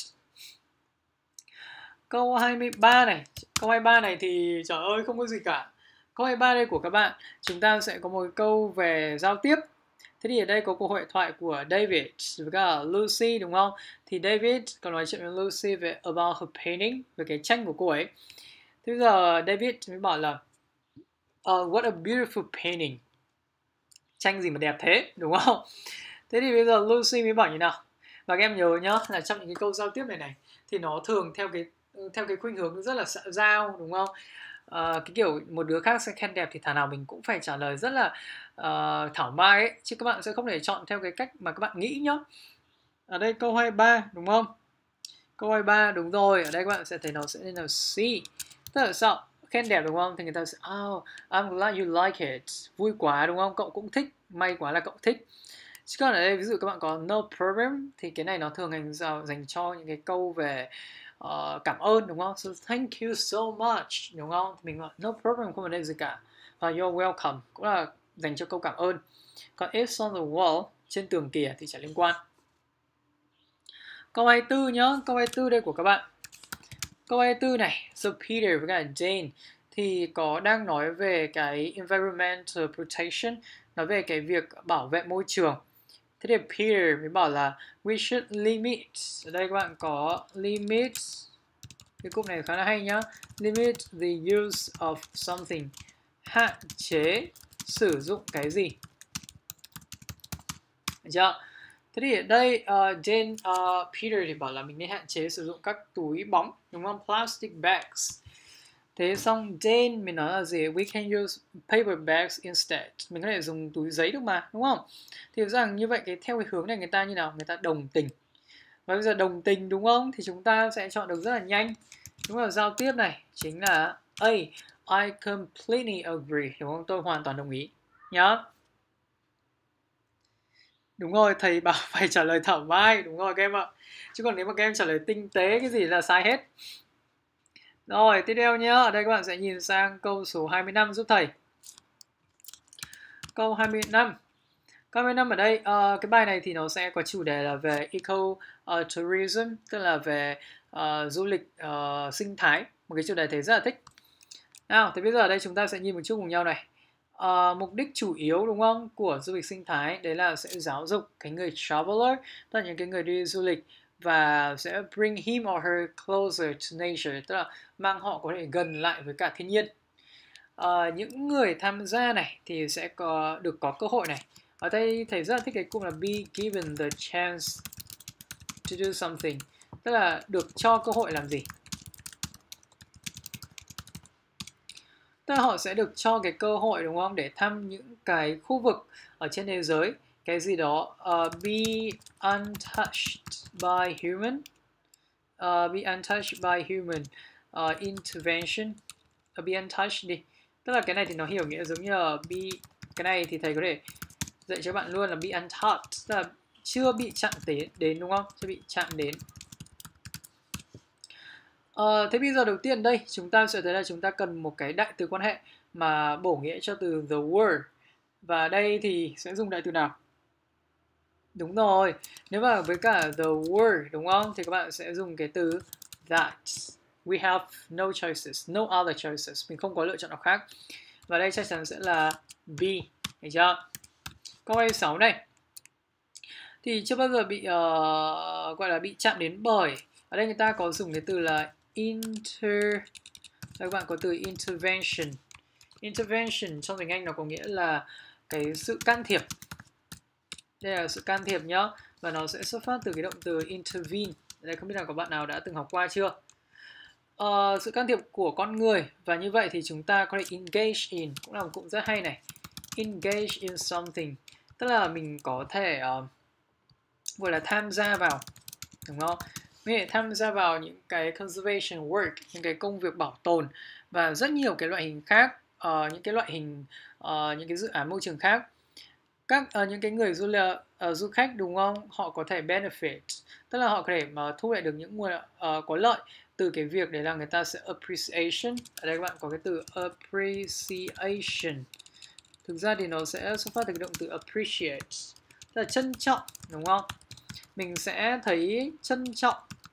Câu 23 này. Câu 23 này thì trời ơi không có gì cả. Câu 23 đây của các bạn, chúng ta sẽ có một câu về giao tiếp. Thế thì ở đây có cuộc hội thoại của David với cả Lucy đúng không? Thì David còn nói chuyện với Lucy về about her painting, về cái tranh của cô ấy. Thế bây giờ David mới bảo là what a beautiful painting. Tranh gì mà đẹp thế, đúng không? Thế thì bây giờ Lucy mới bảo như nào? Và các em nhớ nhá, là trong những cái câu giao tiếp này thì nó thường theo cái khuynh hướng rất là xã giao đúng không? Cái kiểu một đứa khác sẽ khen đẹp thì thà nào mình cũng phải trả lời rất là thảo mai ấy, chứ các bạn sẽ không thể chọn theo cái cách mà các bạn nghĩ nhá. Ở đây câu 23 đúng không? Câu 23 đúng rồi, ở đây các bạn sẽ thấy nó sẽ lên là C. Tức là sao? Khen đẹp đúng không? Thì người ta sẽ oh, I'm glad you like it. Vui quá đúng không? Cậu cũng thích, may quá là cậu thích. Chứ còn ở đây ví dụ các bạn có no problem thì cái này nó thường dành cho những cái câu về cảm ơn đúng không? So thank you so much đúng không? Mình gọi no problem, không vấn đề gì cả. Và you're welcome cũng là dành cho câu cảm ơn. Còn it's on the wall, trên tường kìa thì chẳng liên quan. Câu 24 nhá, câu 24 đây của các bạn. Câu 24 này, so Peter với cả Jane thì có đang nói về cái environmental protection, nói về cái việc bảo vệ môi trường. Thế thì Peter mới bảo là we should limit. Ở đây các bạn có limit. Cái cụm này khá là hay nhá. Limit the use of something. Hạn chế sử dụng cái gì. Được chưa? Thế thì ở đây Peter thì bảo là mình nên hạn chế sử dụng các túi bóng, đúng không? Plastic bags. Thế xong Jane mình nói là gì? We can use paper bags instead. Mình có thể dùng túi giấy được mà, đúng không? Thì rằng như vậy theo cái hướng này người ta như nào? Người ta đồng tình. Và bây giờ đồng tình đúng không? Thì chúng ta sẽ chọn được rất là nhanh. Đúng là giao tiếp này chính là A. I completely agree. Đúng không? Tôi hoàn toàn đồng ý. Nhá. Đúng rồi, thầy bảo phải trả lời thảo mai. Đúng rồi các em ạ. Chứ còn nếu mà các em trả lời tinh tế cái gì là sai hết. Rồi, tiếp theo nhé. Ở đây các bạn sẽ nhìn sang câu số 25 giúp thầy. Câu 25. Câu 25 ở đây, cái bài này thì nó sẽ có chủ đề là về eco-tourism, tức là về du lịch sinh thái. Một cái chủ đề thầy rất là thích. Nào, thì bây giờ ở đây chúng ta sẽ nhìn một chút cùng nhau này. Mục đích chủ yếu đúng không của du lịch sinh thái đấy là sẽ giáo dục cái người traveler, tức là những cái người đi du lịch, và sẽ bring him or her closer to nature, tức là mang họ có thể gần lại với cả thiên nhiên. Những người tham gia này thì sẽ có cơ hội này. Ở đây thầy rất là thích cái cụm là be given the chance to do something, tức là được cho cơ hội làm gì. Tức là họ sẽ được cho cái cơ hội đúng không, để thăm những cái khu vực ở trên thế giới, cái gì đó be untouched by human, be untouched by human intervention, be untouched đi, tức là cái này thì nó hiểu nghĩa giống như là be, cái này thì thầy có thể dạy cho bạn luôn là be untouched, tức là chưa bị chạm đến đúng không, chưa bị chạm đến. Thế bây giờ đầu tiên đây chúng ta sẽ thấy là chúng ta cần một cái đại từ quan hệ mà bổ nghĩa cho từ the word, và đây thì sẽ dùng đại từ nào? Đúng rồi, nếu mà với cả the word đúng không thì các bạn sẽ dùng cái từ that. We have no choices, no other choices, mình không có lựa chọn nào khác, và đây chắc chắn sẽ là be, hiểu chưa? Câu 26 này thì chưa bao giờ bị gọi là bị chạm đến bởi, ở đây người ta có dùng cái từ là đây các bạn có từ intervention. Intervention trong tiếng Anh nó có nghĩa là cái sự can thiệp. Đây là sự can thiệp nhá, và nó sẽ xuất phát từ cái động từ intervene. Đây không biết là có bạn nào đã từng học qua chưa? Sự can thiệp của con người, và như vậy thì chúng ta có thể engage in, cũng là một cụm rất hay này. Engage in something, tức là mình có thể gọi là tham gia vào, đúng không? Mình tham gia vào những cái conservation work, những cái công việc bảo tồn và rất nhiều cái loại hình khác, những cái loại hình những cái dự án môi trường khác. Những cái người du khách đúng không, họ có thể benefit, tức là họ có thể mà thu lại được những nguồn có lợi từ cái việc đấy là người ta sẽ appreciation. Ở đây các bạn có cái từ appreciation, thực ra thì nó sẽ xuất phát từ cái động từ appreciate, tức là trân trọng đúng không, mình sẽ thấy trân trọng.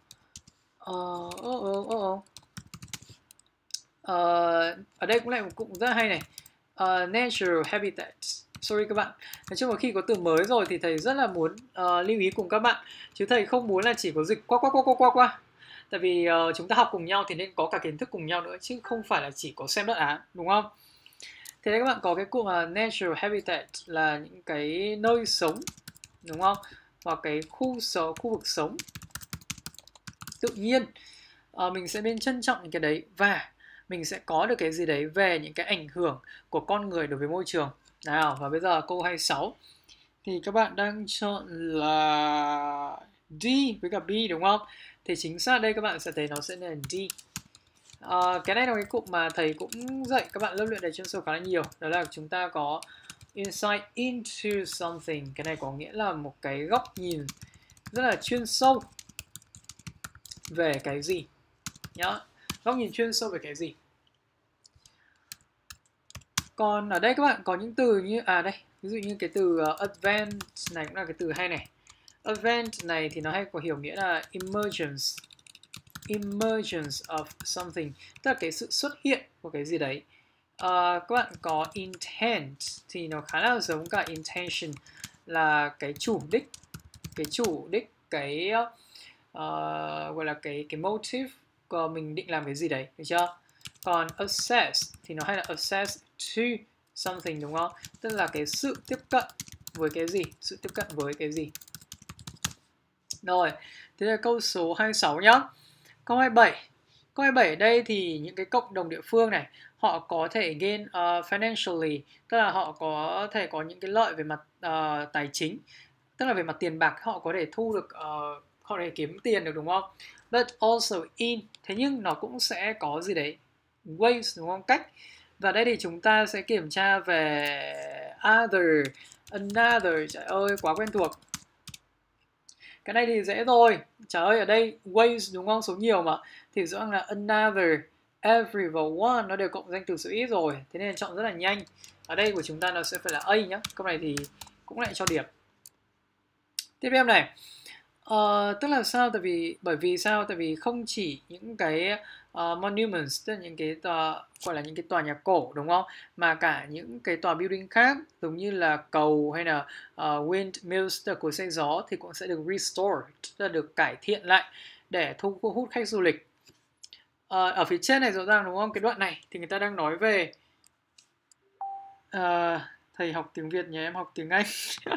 Ở đây cũng lại một cụm rất hay này, natural habitat. Sorry các bạn, nói chung là khi có từ mới rồi thì thầy rất là muốn lưu ý cùng các bạn, chứ thầy không muốn là chỉ có dịch qua. Tại vì chúng ta học cùng nhau thì nên có cả kiến thức cùng nhau nữa, chứ không phải là chỉ có xem đáp án, đúng không? Thế đây các bạn có cái cụm là natural habitat là những cái nơi sống, đúng không? Hoặc cái khu vực sống tự nhiên. Mình sẽ nên trân trọng những cái đấy, và mình sẽ có được cái gì đấy về những cái ảnh hưởng của con người đối với môi trường. Nào, và bây giờ câu 26 thì các bạn đang chọn là D với cả B đúng không? Thì chính xác đây các bạn sẽ thấy nó sẽ là D. Cái này là cái cụm mà thầy cũng dạy các bạn lớp luyện đề chuyên sâu khá là nhiều. Đó là chúng ta có insight into something. Cái này có nghĩa là một cái góc nhìn rất là chuyên sâu về cái gì nhá, góc nhìn chuyên sâu về cái gì. Còn ở đây các bạn có những từ như đây, ví dụ như cái từ advent này cũng là cái từ hay này. Advent này thì nó hay có hiểu nghĩa là emergence of something, tức là cái sự xuất hiện của cái gì đấy. Các bạn có intent thì nó khá là giống cả intention, là cái chủ đích, cái gọi là cái motive của mình định làm cái gì đấy, được chưa? Còn access thì nó hay là access to something đúng không? Tức là cái sự tiếp cận với cái gì, Rồi, thế là câu số 26 nhá. Câu 27. Câu 27 ở đây thì những cái cộng đồng địa phương này, họ có thể gain financially, tức là họ có thể có những cái lợi về mặt tài chính, tức là về mặt tiền bạc, họ có thể thu được, họ có thể kiếm tiền được đúng không? But also in, thế nhưng nó cũng sẽ có gì đấy ways đúng không, cách. Và đây thì chúng ta sẽ kiểm tra về another, trời ơi quá quen thuộc. Cái này thì dễ rồi, trời ơi ở đây ways đúng không, số nhiều mà, thì rõ ràng là another, every và one nó đều cộng danh từ số ít rồi, thế nên chọn rất là nhanh. Ở đây của chúng ta nó sẽ phải là A nhá, câu này thì cũng lại cho điểm. Tiếp theo này, Tức là sao? Bởi vì sao? Tại vì không chỉ những cái monuments, tức là những cái tòa, gọi là những cái tòa nhà cổ, đúng không? Mà cả những cái tòa building khác, giống như là cầu hay là windmills, tức là cối xay gió, thì cũng sẽ được restored, tức là được cải thiện lại để thu hút khách du lịch. Ở phía trên này rõ ràng, đúng không? Cái đoạn này thì người ta đang nói về thầy học tiếng Việt, nhà em học tiếng Anh.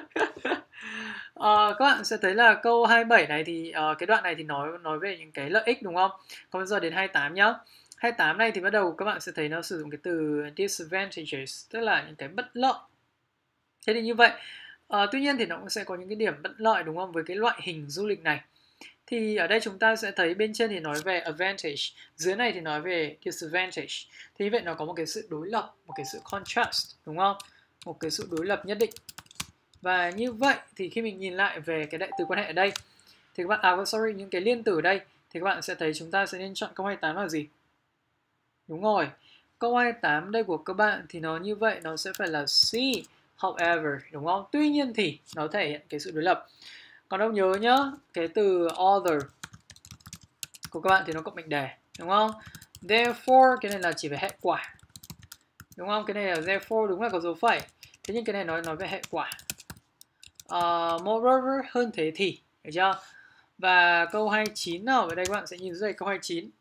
Các bạn sẽ thấy là câu 27 này thì cái đoạn này thì nói về những cái lợi ích, đúng không? Còn bây giờ đến 28 nhá. 28 này thì bắt đầu các bạn sẽ thấy nó sử dụng cái từ disadvantages, tức là những cái bất lợi. Thế thì như vậy, tuy nhiên thì nó cũng sẽ có những cái điểm bất lợi, đúng không, với cái loại hình du lịch này. Thì ở đây chúng ta sẽ thấy bên trên thì nói về advantage, dưới này thì nói về disadvantage. Thì như vậy nó có một cái sự đối lập, một cái sự contrast, đúng không? Một cái sự đối lập nhất định. Và như vậy thì khi mình nhìn lại về cái đại từ quan hệ ở đây thì các bạn, những cái liên từ ở đây thì các bạn sẽ thấy chúng ta sẽ nên chọn câu 28 là gì? Đúng rồi. Câu 28 đây của các bạn thì nó như vậy, nó sẽ phải là C, however, đúng không? Tuy nhiên thì nó thể hiện cái sự đối lập. Còn đâu nhớ nhá, cái từ other của các bạn thì nó cộng mệnh đề, đúng không? Therefore, cái này là chỉ về hệ quả, đúng không? Cái này là therefore, đúng là có dấu phẩy. Thế nhưng cái này nói về hệ quả. Moreover, hơn thế thì, được chưa? Và câu 29 nào, ở đây các bạn sẽ nhìn dưới câu 29.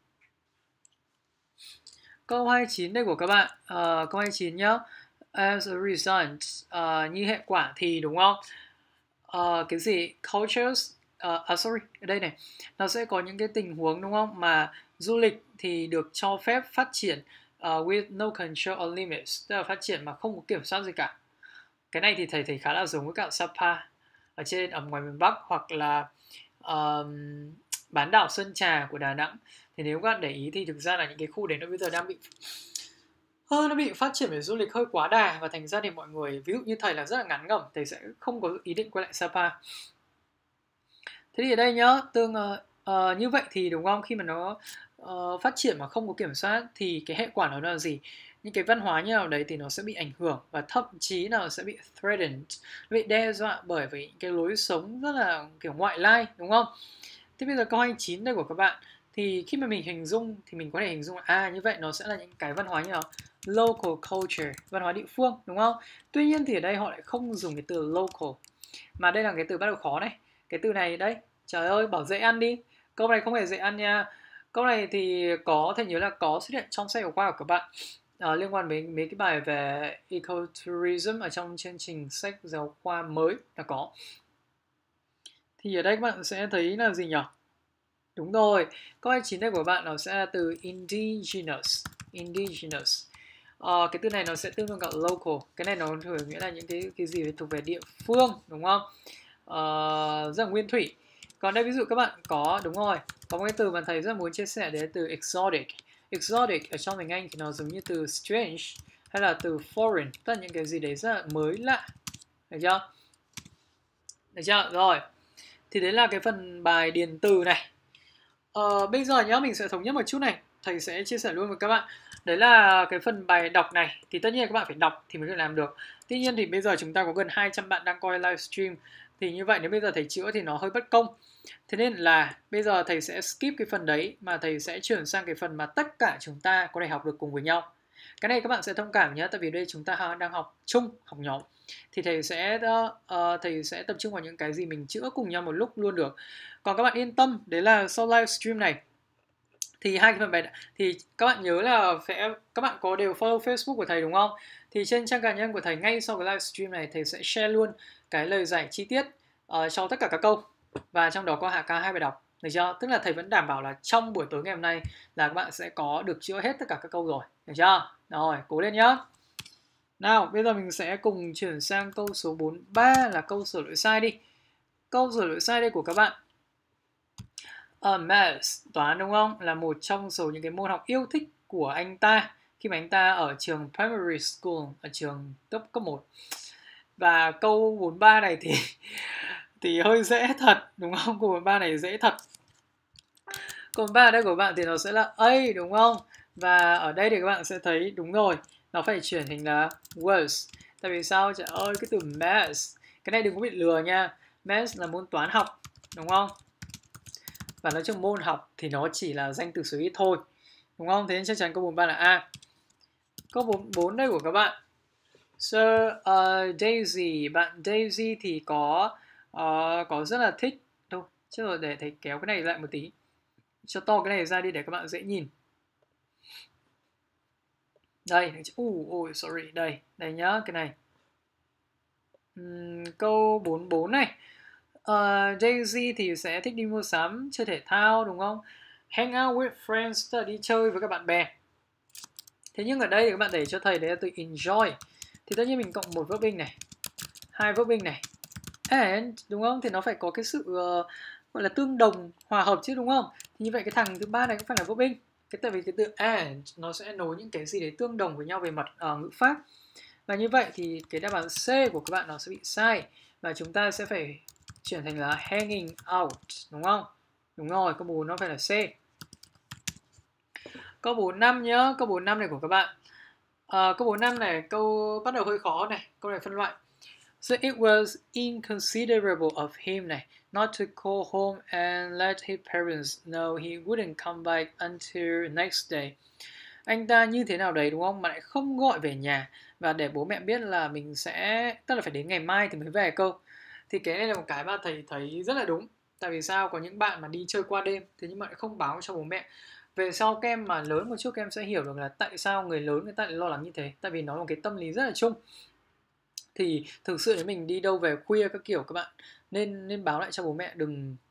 Câu 29 đây của các bạn, câu 29 nhá. As a result, như hệ quả thì, đúng không? Cái gì? Cultures, sorry, ở đây này, nó sẽ có những cái tình huống, đúng không? Mà du lịch thì được cho phép phát triển with no control or limits, tức là phát triển mà không có kiểm soát gì cả. Cái này thì thầy thấy khá là giống với cả Sapa ở ngoài miền Bắc, hoặc là bán đảo Sơn Trà của Đà Nẵng. Thì nếu các bạn để ý thì thực ra là những cái khu đấy nó bây giờ đang bị phát triển về du lịch hơi quá đà, và thành ra thì mọi người, ví dụ như thầy là rất là ngán ngẩm, thầy sẽ không có ý định quay lại Sapa. Thế thì ở đây nhá, như vậy thì, đúng không, khi mà nó phát triển mà không có kiểm soát thì cái hệ quả nó là gì? Những cái văn hóa như nào đấy thì nó sẽ bị ảnh hưởng, và thậm chí là sẽ bị threatened, bị đe dọa bởi vì những cái lối sống rất là kiểu ngoại lai, đúng không? Thế bây giờ câu 29 đây của các bạn, thì khi mà mình hình dung thì mình có thể hình dung là như vậy nó sẽ là những cái văn hóa như nào? Local culture, văn hóa địa phương, đúng không? Tuy nhiên thì ở đây họ lại không dùng cái từ local, mà đây là cái từ bắt đầu khó này. Cái từ này đấy, trời ơi, bảo dễ ăn đi. Câu này không hề dễ ăn nha. Câu này thì có thể nhớ là có xuất hiện trong sách giáo khoa của các bạn, liên quan đến mấy cái bài về ecotourism ở trong chương trình sách giáo khoa mới là có. Thì ở đây các bạn sẽ thấy là gì nhỉ? Đúng rồi, câu 29 đây của bạn nó sẽ là từ indigenous. Cái từ này nó sẽ tương đương cả local. Cái này nó thường nghĩa là những cái gì thuộc về địa phương, đúng không? Rất là nguyên thủy. Còn đây ví dụ các bạn có, đúng rồi, có một cái từ mà thầy rất muốn chia sẻ, đấy là từ exotic. Exotic ở trong tiếng Anh thì nó giống như từ strange hay là từ foreign, tức là những cái gì đấy rất là mới lạ. Được chưa? Được chưa? Rồi. Thì đấy là cái phần bài điền từ này. Bây giờ nhá, mình sẽ thống nhất một chút này. Thầy sẽ chia sẻ luôn với các bạn. Đấy là cái phần bài đọc này. Thì tất nhiên các bạn phải đọc thì mới được làm được. Tuy nhiên thì bây giờ chúng ta có gần 200 bạn đang coi livestream. Thì như vậy nếu bây giờ thầy chữa thì nó hơi bất công. Thế nên là bây giờ thầy sẽ skip cái phần đấy, mà thầy sẽ chuyển sang cái phần mà tất cả chúng ta có thể học được cùng với nhau. Cái này các bạn sẽ thông cảm nhé, tại vì đây chúng ta đang học chung, học nhóm. Thì thầy sẽ tập trung vào những cái gì mình chữa cùng nhau một lúc luôn được. Còn các bạn yên tâm, đấy là sau livestream này thì hai cái phần bài thì các bạn nhớ là các bạn có đều follow Facebook của thầy đúng không? Thì trên trang cá nhân của thầy ngay sau cái livestream này, thầy sẽ share luôn cái lời giải chi tiết cho tất cả các câu, và trong đó có cả hai bài đọc, được chưa? Tức là thầy vẫn đảm bảo là trong buổi tối ngày hôm nay là các bạn sẽ có được chữa hết tất cả các câu rồi, được chưa? Rồi, cố lên nhá. Nào, bây giờ mình sẽ cùng chuyển sang câu số 43 là câu sửa lỗi sai đi. Câu sửa lỗi sai đây của các bạn. Maths, toán đúng không? Là một trong số những cái môn học yêu thích của anh ta khi mà anh ta ở trường primary school, ở trường cấp 1. Và câu 43 này thì hơi dễ thật, đúng không? Câu 43 này dễ thật. Câu 43 ở đây của bạn thì nó sẽ là A, đúng không? Và ở đây thì các bạn sẽ thấy đúng rồi, nó phải chuyển thành là was. Tại vì sao? Trời ơi, cái từ maths, cái này đừng có bị lừa nha. Maths là môn toán học, đúng không? Và nói chung môn học thì nó chỉ là danh từ số ít thôi, đúng không? Thế nên chắc chắn câu 43 là A. Câu 44 đây của các bạn. Sir Daisy, bạn Daisy thì có rất là thích. Đâu, chết rồi, để thầy kéo cái này lại một tí. Cho to cái này ra đi để các bạn dễ nhìn. Đây, sorry, đây nhá, cái này. Câu 44 này. Daisy thì sẽ thích đi mua sắm, chơi thể thao, đúng không? Hang out with friends, tức là đi chơi với các bạn bè. Thế nhưng ở đây thì các bạn để cho thầy đấy là từ enjoy. Thì tất nhiên mình cộng một verbing này, hai verbing này, and, đúng không? Thì nó phải có cái sự gọi là tương đồng, hòa hợp chứ, đúng không? Thì như vậy cái thằng thứ ba này cũng phải là verbing. Tại vì cái từ and nó sẽ nối những cái gì đấy tương đồng với nhau về mặt ngữ pháp. Và như vậy thì cái đáp án C của các bạn nó sẽ bị sai. Và chúng ta sẽ phải chuyển thành là hanging out, đúng không? Đúng rồi, câu 4 nó phải là C. Câu 45 nhá, câu 45 này của các bạn. Câu 45 này, câu bắt đầu hơi khó này, câu này phân loại. So it was inconsiderable of him này, not to call home and let his parents know he wouldn't come back until next day. Anh ta như thế nào đấy, đúng không? Mà lại không gọi về nhà và để bố mẹ biết là mình sẽ, tức là phải đến ngày mai thì mới về cơ. Thì cái này là một cái mà thầy thấy rất là đúng. Tại vì sao? Có những bạn mà đi chơi qua đêm, thế nhưng mà lại không báo cho bố mẹ. Về sau các em mà lớn một chút, các em sẽ hiểu được là tại sao người lớn người ta lại lo lắng như thế. Tại vì nó là một cái tâm lý rất là chung. Thì thực sự nếu mình đi đâu về khuya các kiểu, các bạn nên báo lại cho bố mẹ,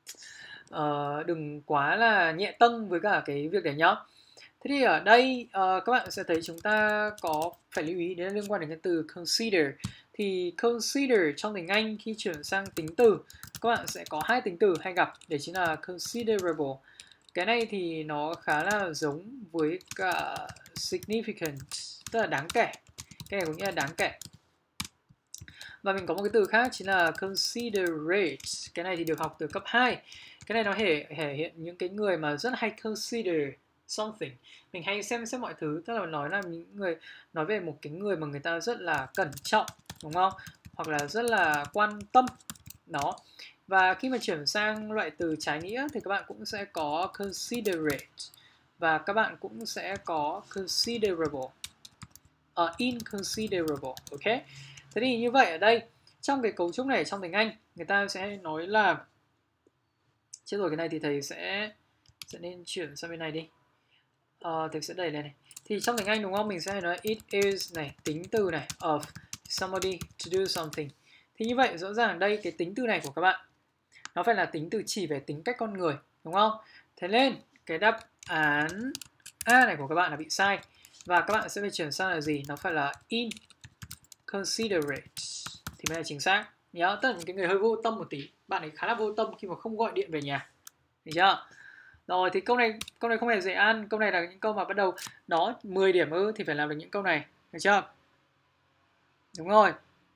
đừng quá là nhẹ tâng với cả cái việc đấy nhá. Thế thì ở đây các bạn sẽ thấy chúng ta có phải lưu ý đến liên quan đến cái từ consider. Thì consider trong tiếng Anh khi chuyển sang tính từ, các bạn sẽ có hai tính từ hay gặp, để chính là considerable. Cái này thì nó khá là giống với cả significant, tức là đáng kể. Cái này cũng nghĩa là đáng kể. Và mình có một cái từ khác chính là considerate. Cái này thì được học từ cấp 2. Cái này nó thể hiện những cái người mà rất hay consider something. Mình hay xem xét mọi thứ, tức là nói là những người nói về một cái người mà người ta rất là cẩn trọng, đúng không? Hoặc là rất là quan tâm. Đó. Và khi mà chuyển sang loại từ trái nghĩa thì các bạn cũng sẽ có considerate và các bạn cũng sẽ có considerable, inconsiderable, ok? Thế thì như vậy ở đây trong cái cấu trúc này trong tiếng Anh người ta sẽ nói là, chết rồi, cái này thì thầy sẽ nên chuyển sang bên này đi. Thầy sẽ đẩy lên này. Thì trong tiếng Anh, đúng không, mình sẽ nói it is này, tính từ này, of somebody to do something. Thì như vậy rõ ràng đây cái tính từ này của các bạn nó phải là tính từ chỉ về tính cách con người, đúng không? Thế nên cái đáp án A này của các bạn là bị sai. Và các bạn sẽ phải chuyển sang là gì? Nó phải là inconsiderate thì mới là chính xác. Nhớ, tất cả những cái người hơi vô tâm một tí, bạn ấy khá là vô tâm khi mà không gọi điện về nhà. Được chưa? Rồi thì câu này không hề dễ ăn. Câu này là những câu mà bắt đầu đó 10 điểm thì phải làm được những câu này. Được chưa? Đúng rồi.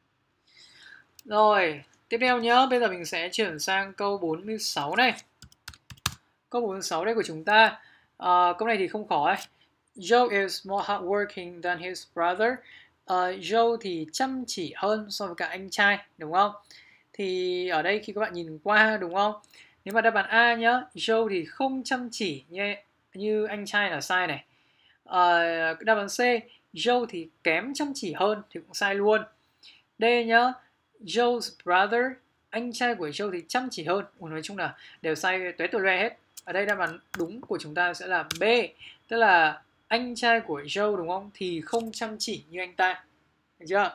Rồi, tiếp theo nhớ, bây giờ mình sẽ chuyển sang câu 46 này. Câu 46 đây của chúng ta. Câu này thì không khó ấy. Joe is more hardworking than his brother. Joe thì chăm chỉ hơn so với cả anh trai, đúng không? Thì ở đây khi các bạn nhìn qua, đúng không? Nếu mà đáp án A nhá, Joe thì không chăm chỉ như anh trai là sai này. Đáp án C, Joe thì kém chăm chỉ hơn thì cũng sai luôn. D nhá, Joe's brother, anh trai của Joe thì chăm chỉ hơn. Nói chung là đều sai tuế tùa loe hết. Ở đây đáp án đúng của chúng ta sẽ là B, tức là anh trai của Joe, đúng không, thì không chăm chỉ như anh ta. Được chưa?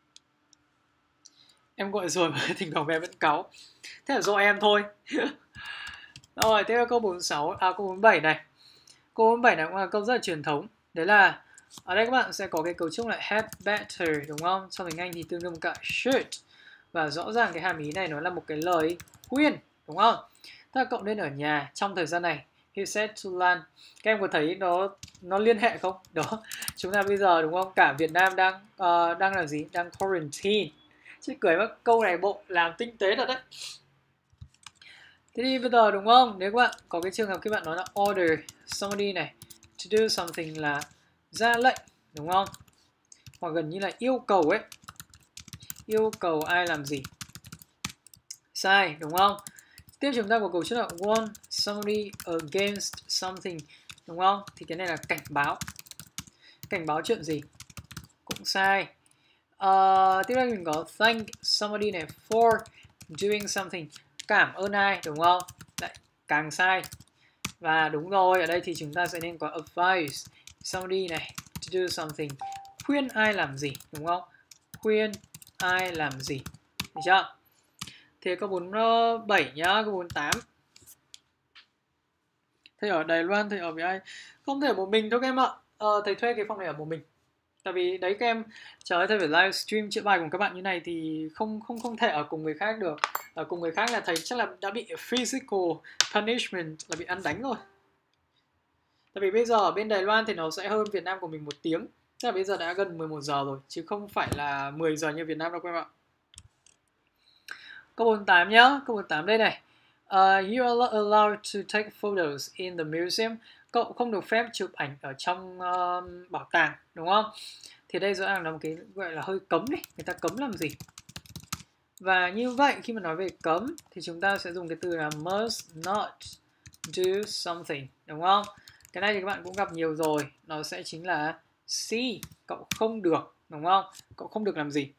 Em gọi rồi mà thỉnh thoảng bé vẫn cáu. Thế là do em thôi. Rồi, tiếp theo câu 46, câu 47 này. Câu 47 này cũng là câu rất là truyền thống. Đấy là ở đây các bạn sẽ có cái cấu trúc là had better, đúng không? Trong tiếng Anh thì tương đương cả should. Và rõ ràng cái hàm ý này nó là một cái lời khuyên, đúng không? Tức là cậu nên ở nhà trong thời gian này. He said to Lan. Các em có thấy nó liên hệ không? Đó, chúng ta bây giờ, đúng không? Cả Việt Nam đang là gì? Đang quarantine. Chứ cười mất, câu này bộ làm tinh tế thật đấy. Thế thì bây giờ, đúng không? Nếu các bạn có cái trường hợp các bạn nói là order somebody này to do something là ra lệnh, đúng không? Hoặc gần như là yêu cầu ấy. Yêu cầu ai làm gì? Sai, đúng không? Tiếp chúng ta có câu chữ là warn somebody against something, đúng không? Thì cái này là cảnh báo. Cảnh báo chuyện gì? Cũng sai. Tiếp theo mình có thank somebody này for doing something. Cảm ơn ai, đúng không? Lại càng sai. Và đúng rồi, ở đây thì chúng ta sẽ nên có advice somebody này to do something. Khuyên ai làm gì, đúng không? Khuyên ai làm gì. Được chưa? Thì câu 47 nhá, câu 48. Thầy ở Đài Loan, thầy ở với ai? Không thể ở một mình đâu các em ạ. Thầy thuê cái phòng này ở một mình. Tại vì đấy các em, trời ơi, thầy phải livestream chữa bài cùng các bạn như này thì không thể ở cùng người khác được. Ở cùng người khác là thầy chắc là đã bị physical punishment, là bị ăn đánh rồi. Tại vì bây giờ ở bên Đài Loan thì nó sẽ hơn Việt Nam của mình 1 tiếng. Tức là bây giờ đã gần 11 giờ rồi, chứ không phải là 10 giờ như Việt Nam đâu các em ạ. Câu 48 nhá, câu 48 đây này. You are allowed to take photos in the museum. Cậu không được phép chụp ảnh ở trong bảo tàng, đúng không? Thì đây rõ ràng là một cái gọi là hơi cấm đấy, người ta cấm làm gì. Và như vậy khi mà nói về cấm thì chúng ta sẽ dùng cái từ là must not do something, đúng không? Cái này thì các bạn cũng gặp nhiều rồi, nó sẽ chính là C, cậu không được, đúng không? Cậu không được làm gì.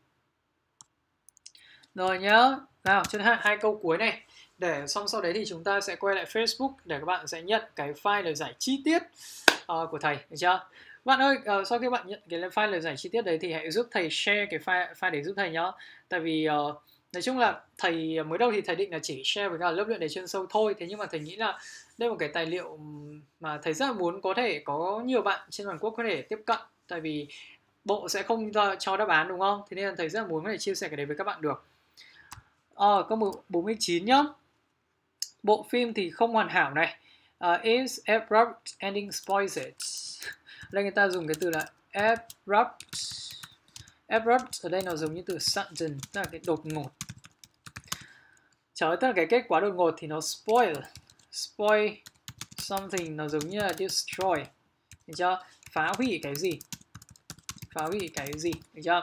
Rồi nhá, nào trên hai câu cuối này. Để xong sau đấy thì chúng ta sẽ quay lại Facebook để các bạn sẽ nhận cái file lời giải chi tiết của thầy, được chưa? Bạn ơi, sau khi bạn nhận cái file lời giải chi tiết đấy thì hãy giúp thầy share cái file đấy giúp thầy nhá. Tại vì nói chung là thầy mới đầu thì thầy định là chỉ share với cả lớp luyện đề chuyên sâu thôi. Thế nhưng mà thầy nghĩ là đây là một cái tài liệu mà thầy rất là muốn có thể có nhiều bạn trên toàn quốc có thể tiếp cận. Tại vì bộ sẽ không cho đáp án, đúng không? Thế nên là thầy rất là muốn có thể chia sẻ cái đấy với các bạn được. Câu 49 nhá. Bộ phim thì không hoàn hảo này. Is abrupt ending spoils it. Đây người ta dùng cái từ là abrupt. Abrupt ở đây nó giống như từ sudden, tức là cái đột ngột. Trời ơi, tức là cái kết quả đột ngột thì nó spoil. Spoil something nó giống như là destroy. Được chưa? Phá hủy cái gì? Phá hủy cái gì? Được chưa?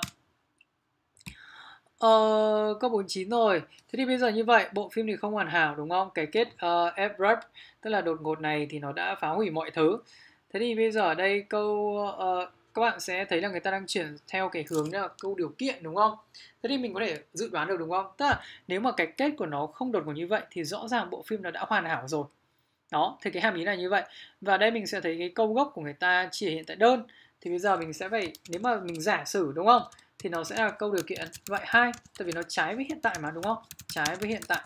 Câu 49 rồi. Thế thì bây giờ như vậy, bộ phim thì không hoàn hảo, đúng không? Cái kết abrupt, tức là đột ngột này thì nó đã phá hủy mọi thứ. Thế thì bây giờ ở đây câu các bạn sẽ thấy là người ta đang chuyển theo cái hướng là câu điều kiện, đúng không? Thế thì mình có thể dự đoán được, đúng không? Tức là nếu mà cái kết của nó không đột ngột như vậy thì rõ ràng bộ phim nó đã hoàn hảo rồi. Đó, thì cái hàm ý là như vậy. Và đây mình sẽ thấy cái câu gốc của người ta chỉ hiện tại đơn. Thì bây giờ mình sẽ phải, nếu mà mình giả sử, đúng không? Thì nó sẽ là câu điều kiện vậy 2, tại vì nó trái với hiện tại mà, đúng không? Trái với hiện tại.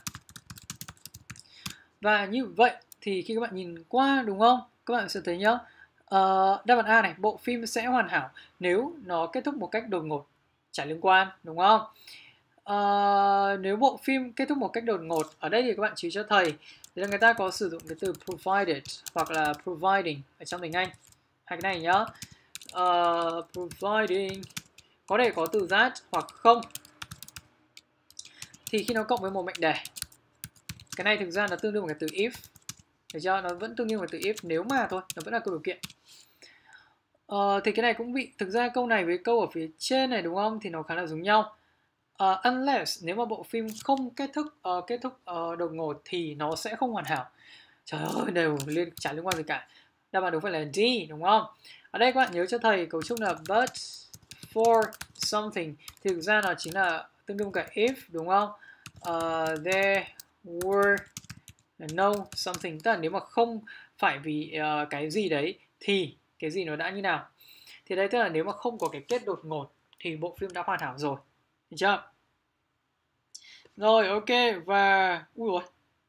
Và như vậy thì khi các bạn nhìn qua, đúng không? Các bạn sẽ thấy nhá, đáp án A này, bộ phim sẽ hoàn hảo nếu nó kết thúc một cách đột ngột, chả liên quan, đúng không? Nếu bộ phim kết thúc một cách đột ngột, ở đây thì các bạn chú ý cho thầy, thì là người ta có sử dụng cái từ provided hoặc là providing ở trong tiếng Anh. Hai cái này nhá. Providing có thể có từ that hoặc không. Thì khi nó cộng với một mệnh đề, cái này thực ra nó tương đương với cái từ if. Được chưa? Nó vẫn tương đương với từ if nếu mà thôi, nó vẫn là câu điều kiện. Thì cái này cũng bị, thực ra câu này với câu ở phía trên này, đúng không? Thì nó khá là giống nhau. Unless nếu mà bộ phim không kết thúc đột ngột thì nó sẽ không hoàn hảo. Trời ơi, đều chả liên quan gì cả. Đáp án đúng phải là D, đúng không? Ở đây các bạn nhớ cho thầy cấu trúc là but for something thì thực ra nó chính là tương đương cả if, đúng không? There were no something, tức là nếu mà không phải vì cái gì đấy thì cái gì nó đã như nào. Thì đây tức là nếu mà không có cái kết đột ngột thì bộ phim đã hoàn hảo rồi. Được chưa? Rồi, ok. Và ui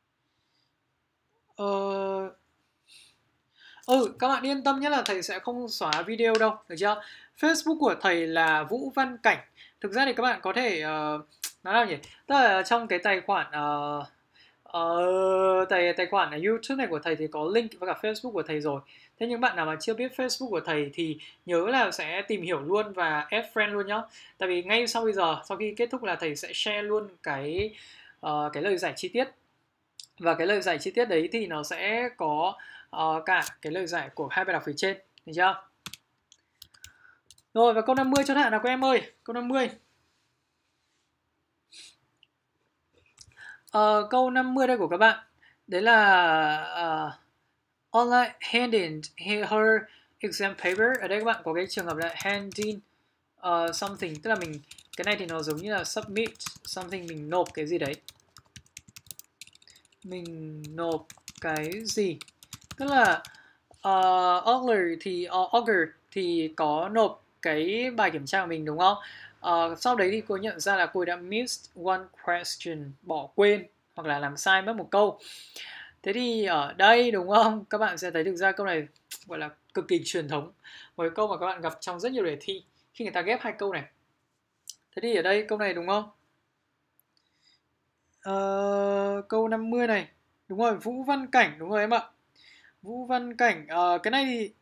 rồi, các bạn yên tâm nhé là thầy sẽ không xóa video đâu, được chưa? Facebook của thầy là Vũ Văn Cảnh. Thực ra thì các bạn có thể nói nào nhỉ? Tức là trong cái tài khoản tài khoản YouTube này của thầy thì có link với cả Facebook của thầy rồi. Thế những bạn nào mà chưa biết Facebook của thầy thì nhớ là sẽ tìm hiểu luôn và add friend luôn nhá. Tại vì ngay sau bây giờ, sau khi kết thúc là thầy sẽ share luôn cái lời giải chi tiết. Và cái lời giải chi tiết đấy thì nó sẽ có cả cái lời giải của hai bài đọc phía trên, được chưa? Rồi, và câu 50 chốt hạ nào các em ơi. Câu 50. Câu 50 đây của các bạn. Đấy là online handing her exam paper. Ở đây các bạn có cái trường hợp là handing something, tức là mình, cái này thì nó giống như là submit something, mình nộp cái gì đấy. Mình nộp cái gì? Tức là Augur thì có nộp cái bài kiểm tra của mình đúng không? Sau đấy thì cô nhận ra là cô đã missed one question, bỏ quên hoặc là làm sai mất một câu. Thế thì ở đây đúng không? Các bạn sẽ thấy thực ra câu này gọi là cực kỳ truyền thống. Một câu mà các bạn gặp trong rất nhiều đề thi khi người ta ghép hai câu này. Thế thì ở đây câu này đúng không? Câu 50 này. Đúng rồi, Vũ Văn Cảnh, đúng rồi em ạ. Vũ Văn Cảnh, cái này thì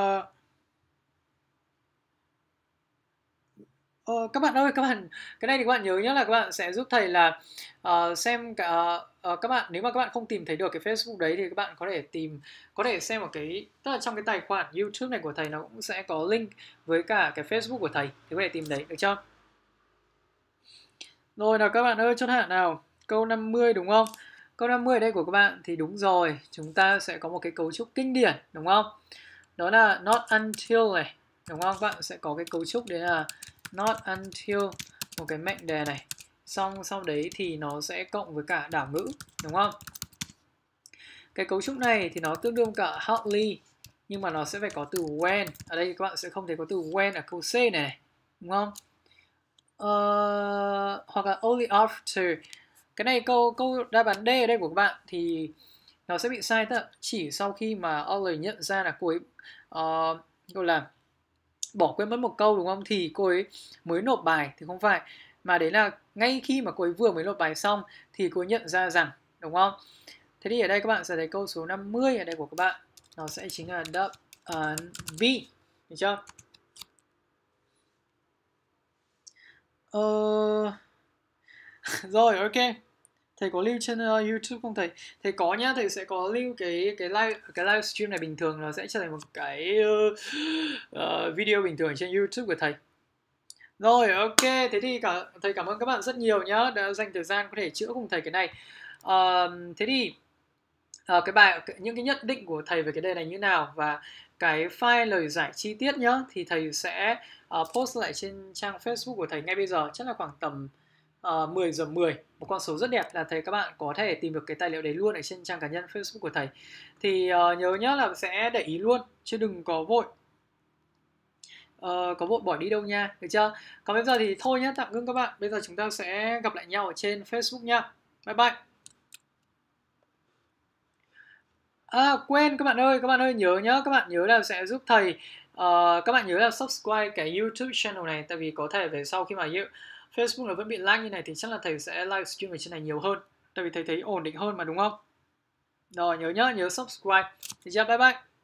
các bạn ơi, cái này thì các bạn nhớ nhé, là các bạn sẽ giúp thầy là xem cả các bạn, nếu mà các bạn không tìm thấy được cái Facebook đấy thì các bạn có thể xem một cái, tức là trong cái tài khoản YouTube này của thầy nó cũng sẽ có link với cả cái Facebook của thầy, thì có thể tìm thấy được chưa? Rồi nào các bạn ơi, chốt hạ nào. Câu 50 đúng không? Câu 50 ở đây của các bạn thì đúng rồi, chúng ta sẽ có một cái cấu trúc kinh điển đúng không? Đó là not until này, đúng không? Các bạn sẽ có cái cấu trúc đấy là not until, một cái mệnh đề này. Xong sau đấy thì nó sẽ cộng với cả đảo ngữ, đúng không? Cái cấu trúc này thì nó tương đương cả hardly, nhưng mà nó sẽ phải có từ when. Ở đây các bạn sẽ không thấy có từ when ở câu C này, đúng không? Hoặc là only after. Cái này câu đáp án D ở đây của các bạn thì nó sẽ bị sai, tức là chỉ sau khi mà Ollie nhận ra là cô ấy gọi là bỏ quên mất một câu đúng không, thì cô ấy mới nộp bài, thì không phải, mà đấy là ngay khi mà cô ấy vừa mới nộp bài xong thì cô ấy nhận ra rằng, đúng không? Thế thì ở đây các bạn sẽ thấy câu số 50 ở đây của các bạn nó sẽ chính là đáp án V, được chưa? Rồi, ok. Thầy có lưu trên YouTube không thầy? Thầy có nhá, thầy sẽ có lưu cái livestream này, bình thường nó sẽ trở thành một cái video bình thường trên YouTube của thầy. Rồi, ok, thế thì thầy cảm ơn các bạn rất nhiều nhá, đã dành thời gian có thể chữa cùng thầy cái này. Thế thì những cái nhận định của thầy về cái đề này như nào, và cái file lời giải chi tiết nhá, thì thầy sẽ post lại trên trang Facebook của thầy ngay bây giờ, chắc là khoảng tầm 10 giờ 10, một con số rất đẹp, là thầy các bạn có thể tìm được cái tài liệu đấy luôn ở trên trang cá nhân Facebook của thầy. Thì nhớ nhá là sẽ để ý luôn, chứ đừng có vội bỏ đi đâu nha, được chưa? Còn bây giờ thì thôi nhá, tạm ngưng các bạn. Bây giờ chúng ta sẽ gặp lại nhau ở trên Facebook nha. Bye bye. Quên các bạn ơi, nhớ nhá, các bạn nhớ là sẽ giúp thầy, các bạn nhớ là subscribe cái YouTube channel này, tại vì có thể về sau khi mà Facebook nó vẫn bị lag như này thì chắc là thầy sẽ livestream ở trên này nhiều hơn, tại vì thầy thấy ổn định hơn mà, đúng không? Rồi nhớ nhá, nhớ subscribe. Thì chưa, bye bye.